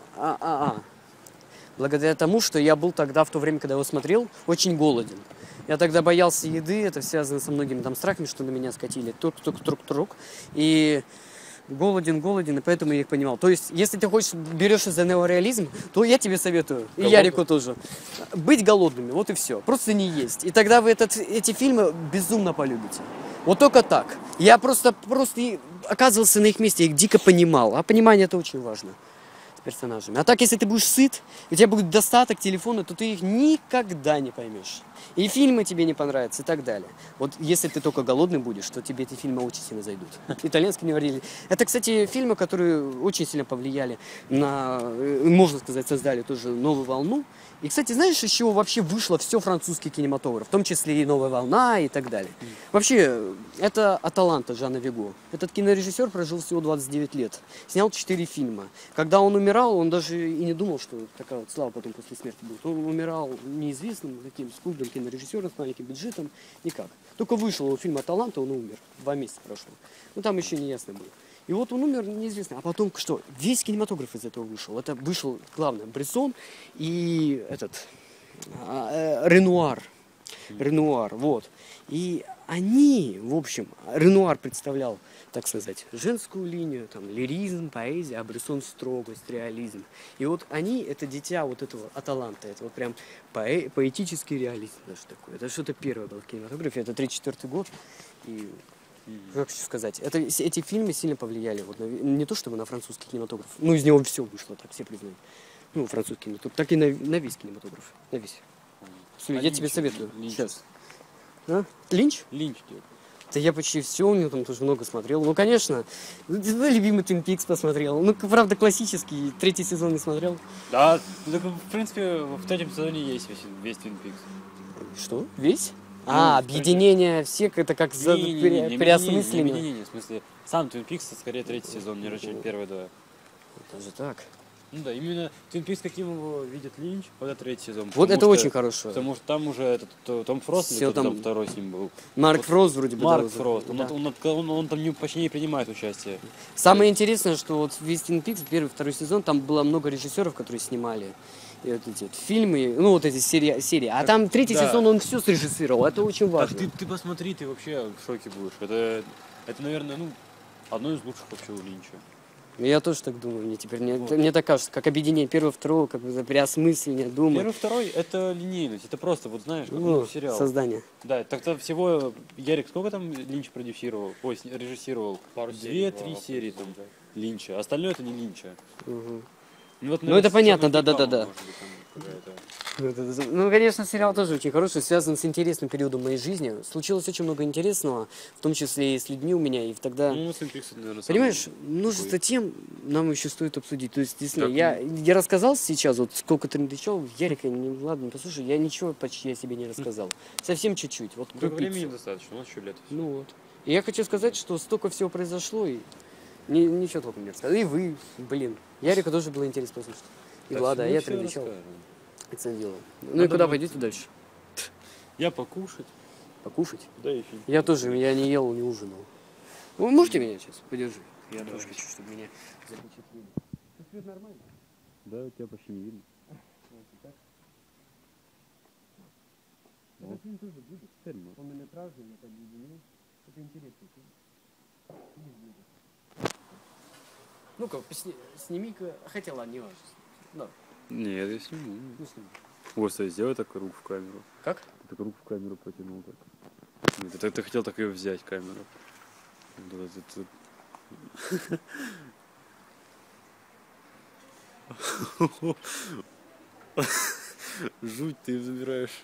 благодаря тому, что я был тогда, в то время, когда его смотрел, очень голоден. Я тогда боялся еды, это связано со многими там страхами, что на меня скатили. Тук-тук-тук-тук. И голоден, и поэтому я их понимал. То есть, если ты хочешь, берешься за неореализм, то я тебе советую, и Ярику тоже, быть голодными, вот и все. Просто не есть. И тогда вы эти фильмы безумно полюбите. Вот только так. Я просто оказывался на их месте, я их дико понимал. А понимание это очень важно. Персонажами. А так, если ты будешь сыт, у тебя будет достаток телефона, то ты их никогда не поймешь. И фильмы тебе не понравятся, и так далее. Вот если ты только голодный будешь, то тебе эти фильмы очень сильно зайдут. Итальянский неореализм. Это, кстати, фильмы, которые очень сильно повлияли на, можно сказать, создали тоже новую волну. И, кстати, знаешь, из чего вообще вышло все французский кинематограф, в том числе и «Новая волна» и так далее. Вообще, это «Аталанта» Жана Виго. Этот кинорежиссер прожил всего 29 лет, снял 4 фильма. Когда он умирал, он даже и не думал, что такая вот слава потом после смерти будет. Он умирал неизвестным, таким скудным кинорежиссером с маленьким бюджетом, никак. Только вышел его фильм «Аталанта», он умер. 2 месяца прошло. Ну, там еще не ясно было. И вот он умер неизвестно. А потом что? Весь кинематограф из этого вышел. Это вышел, главное, Брессон и Ренуар. Ренуар, вот. И они, в общем, Ренуар представлял, так сказать, женскую линию, там, лиризм, поэзия, а Брессон строгость, реализм. И вот они, это дитя вот этого Аталанта, это вот прям поэтический реализм даже такой. Это что-то первое было в кинематографе, это 1934 год. И Как еще сказать? Эти фильмы сильно повлияли. Вот, не то чтобы на французский кинематограф. Ну, из него все вышло, так все признают. Ну, французский кинематограф. Так и на весь кинематограф. На весь. Слушай, я тебе советую. Сейчас. А? Линч? Линч делает. Да я почти все у него там тоже много смотрел. Ну, конечно, любимый Twin Peaks посмотрел. Ну, правда, классический. 3-й сезон не смотрел. Да, ну, так, в принципе, в третьем сезоне есть весь Twin Peaks. Что? Весь? Ну, Объединение всех, это как переосмысление. Не, в смысле, сам Twin Peaks это скорее третий сезон, нежели первые два. Даже так. Ну да, именно Twin Peaks, каким его видит Линч, вот это третий сезон. Вот это очень хорошо. Потому что там уже этот Том Фрост, или Всё кто там- там второй с ним был. Марк Вот Фрост вроде бы. Марк да, Фрост, да. он там почти не принимает участие. Самое интересное, что вот весь Twin Peaks, первый, второй сезон, там было много режиссеров, которые снимали вот эти вот фильмы, ну вот эти серии. А там третий да. сезон он все срежиссировал, это очень Так важно. ты посмотри, ты вообще в шоке будешь. Это наверное, одно из лучших вообще у Линча. Я тоже так думаю, Вот. мне так кажется, как объединение первого, второго, как бы переосмысление, думать. Первый, второй это линейность, это просто, вот знаешь, как Ну, сериал. создание. Да, так-то всего, Ярик, сколько там Линч продюсировал? Ой, режиссировал? Пару серий, 2-3 два, серии там да. Линча. Остальное это не Линча. Мгм. Вот, Ну, это с понятно, «Черным да-да-да-да. кликом», может быть, там какая-то. Ну, конечно, сериал тоже очень хороший, связан с интересным периодом моей жизни. Случилось очень много интересного, в том числе и с людьми у меня, и тогда... Ну, Twin Peaks, наверное, самый Понимаешь, множество такой. тем нам еще стоит обсудить. То есть, действительно, Так, я рассказал сейчас, вот сколько ты начал, Ярика, ладно, послушай, я ничего почти о себе не рассказал. Совсем чуть-чуть, вот Ну, крупицы. времени недостаточно, у нас еще лето. Ну вот. И я хочу сказать, что столько всего произошло, и ничего толком не рассказал. И вы, блин, Ярику тоже было интересно послушать. И Так, Влада, а мы я всё трендичал. расскажем. Это дело. Ну и Надо куда будет- пойдете дальше? Я покушать, Покушать? да и фильм. Я тоже, я не ел, не ужинал. Вы можете меня сейчас? Подержи. Я Давай. тоже хочу, чтобы меня запечатлели. Свет нормально? Да, тебя почти не видно. Этот фильм тоже будет. Термо. Полнометражный, на подъединение. Это интересный фильм. Ну-ка, сними-ка. Хотя ладно, не важно. Да, Нет, я сниму. ну сними. Вот, стой, сделай так руку в камеру. Как? Ты так руку в камеру потянул так. Нет, ты хотел так ее взять, камеру. Вот это- Жуть, ты забираешь.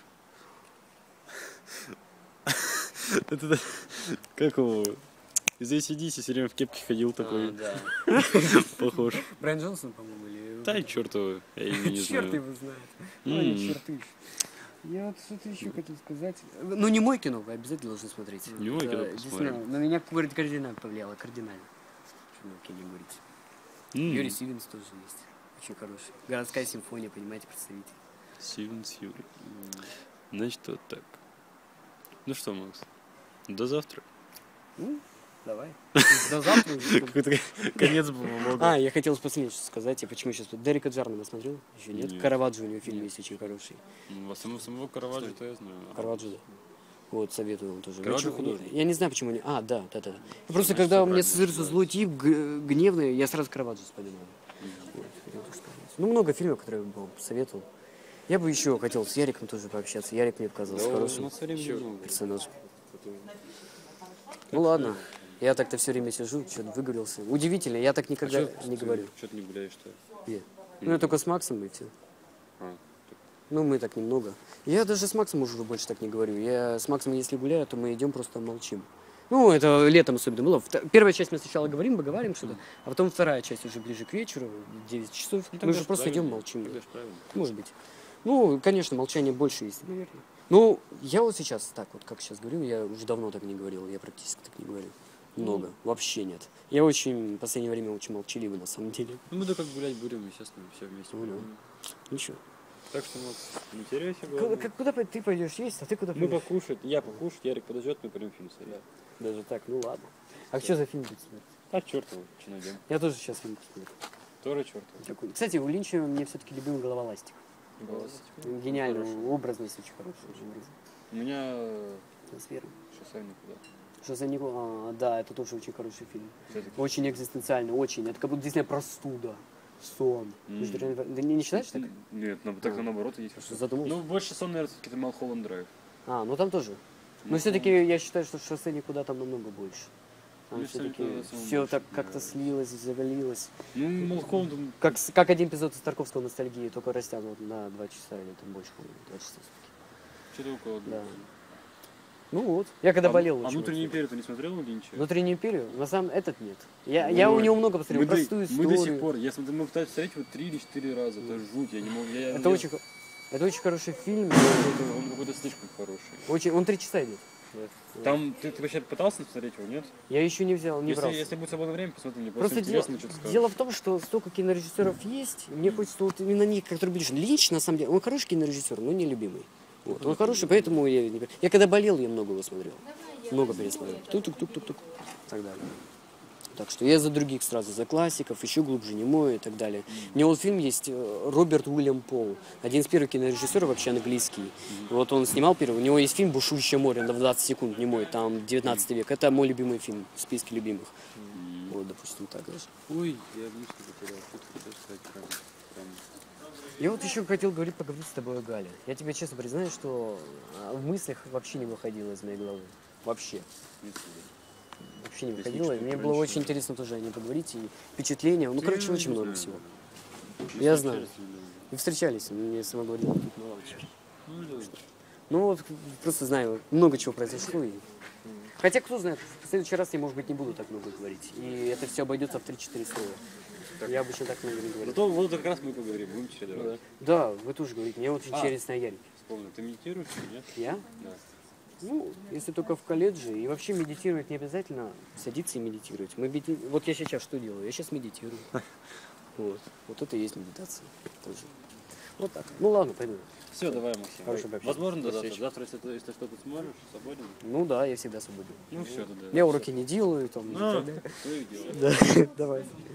Это как его? Здесь сидись, все время в кепке ходил такой, да. похож. Брайан Джонсон, по-моему, или... Да и черт его, я имя не Черт знаю. его знает. Ну, не черты. Я вот что-то еще хотел сказать. Ну, не мой кино, вы обязательно должны смотреть. Не мой кино, Это, посмотрим. действительно, на меня кардинально повлияло, кардинально. Что мне кино говорить. Юрий Стивенс тоже есть. Очень хороший. Городская симфония, понимаете, представитель. Стивенс Юрий. Значит, вот так. Ну что, Макс, до завтра. Ну, давай. До завтра. Какой-то конец был влога. Я хотел последнее что сказать. Я почему сейчас... Дерека Джармана смотрел? Еще нет? Нет. Караваджо у него фильм есть очень хороший. Самого Караваджо-то я знаю. Караваджо, да. Вот, советую вам тоже. Караваджо Почему- художник. Я не знаю, почему они... Да. Просто Значит, когда всё у меня правильно создается злой тип, гневный, я сразу Караваджо вспоминаю. Вот, хотел так сказать. Ну, много фильмов, которые я бы вам посоветовал. Я бы еще хотел с Яриком тоже пообщаться. Ярик мне показался хорошим персонажем. Ну ладно. Я так-то все время сижу, что-то выговорился. Удивительно, я так никогда не говорю. Что ты не гуляешь-то? Нет. Ну, я только с Максом и все. А, Ну, мы так немного. Я даже с Максом уже больше так не говорю. Я с Максом, если гуляю, то мы идем просто молчим. Ну, это летом особенно было. Первая часть мы сначала говорим что-то, а потом вторая часть уже ближе к вечеру, 9 часов. Ну, Мы тогда же ж просто идем правильно, молчим. тогда ж правильно. Может быть. Ну, конечно, молчание больше есть, наверное. Ну, я вот сейчас так вот, как сейчас говорю, я уже давно так не говорил, я практически так не говорю. Много. Вообще нет. Я очень, в последнее время очень молчаливый на самом деле. Ну мы да как гулять будем, естественно, все вместе. Ну, да. будем. Ничего. Так что, Макс, не теряйся, главное. Куда ты пойдешь есть, а ты куда Мы пойдешь? покушать, я покушать, Ярик подождет, мы пойдем фильм смотреть. Даже так, ну ладно. А что за фильм будет смотреть? А черт его, что найдем. Я тоже сейчас фильм посмотрю. Тоже черт его. Такой. Кстати, у Линча мне все-таки любимый головоластик. Гениальный, образность очень хорошая. Очень образная. У меня Атмосфера. шоссе никуда. Что за него? Да, это тоже очень хороший фильм. Всё-таки. Очень экзистенциальный, очень. Это как будто действительно простуда, сон. Ты не считаешь так? Нет, так наоборот есть. Что задумался? Ну, больше сон, наверное, все-таки это Малхолланд Драйв. Ну там тоже. Но все-таки я считаю, что шоссе никуда там намного больше. Там Ну, все-таки абсолютно самое все больше, так да. как-то слилось, завалилось. Ну, Малхолланд, Как один эпизод из Тарковского ностальгии, только растянут на 2 часа или там больше, по-моему, 2 часа. что-то около Да. 2. Ну вот, я когда болел А очень. «Внутренний империю» ты не смотрел, Линча? Внутреннюю империю? На самом этот нет. Я у него много посмотрел. Простую мы до сих историю. пор, я смотрю, мы пытались смотреть вот 3 или 4 раза, это жуть, я не могу, Это очень хороший фильм. Он какой-то слишком хороший. Очень, он 3 часа идет. Там, ты вообще пытался смотреть его, нет? Я еще не взял, не брал. Если будет свободное время, посмотри, мне Просто интересно, что ты скажешь. дело в том, что столько кинорежиссеров есть, мне хочется вот именно них, которые видишь. Линч, на самом деле, он хороший кинорежиссер, но не любимый. Вот. Он хороший, поэтому я когда болел, я много его смотрел. Много пересмотрел. Тук-тук-тук-тук-тук. И так далее. Так что я за других сразу, за классиков, еще глубже немой и так далее. У него вот фильм есть Роберт Уильям Пол, один из первых кинорежиссеров вообще английский. Вот он снимал первый, у него есть фильм «Бушующее море» на 20 секунд немой, там 19 век. Это мой любимый фильм в списке любимых. Вот, допустим, так даже. Ой, я мышку потерял, что-то хотел сказать прям. Я вот еще хотел поговорить с тобой о Гале. Я тебе честно признаюсь, что в мыслях вообще не выходило из моей головы. Вообще. Вообще не есть выходило. ничего Мне было раньше, очень да. интересно тоже о ней поговорить. И впечатления. Ну, короче, Я очень не много знаю. всего. Мы Я встречались знаю. недавно. И встречались, мне сама говорила тут на лавочке. Ну, да. Ну вот, просто знаю, много чего произошло. Хотя, кто знает, в следующий раз я, может быть, не буду так много говорить. И это все обойдется в 3-4 слова. Я обычно так много не говорю. Зато вот как раз мы поговорим, будем чередовать. Да, вы тоже говорите. Мне очень А. интересно о Ярике. Вспомнил, ты медитируешь или нет? Я? Да. Ну, если только в колледже. И вообще медитировать не обязательно садиться и медитировать. Вот я сейчас что делаю? Я сейчас медитирую. Вот это и есть медитация. Тоже. Вот так. Ну ладно, пойду. Все, давай, Максим. Хорошего общения. Возможно, до До завтра. встречи. Завтра, если что-то сможешь, свободен. Ну да, я всегда свободен. Ну все, тогда. Я уроки не делаю, там, и А, так далее. то и дело. Да, давай.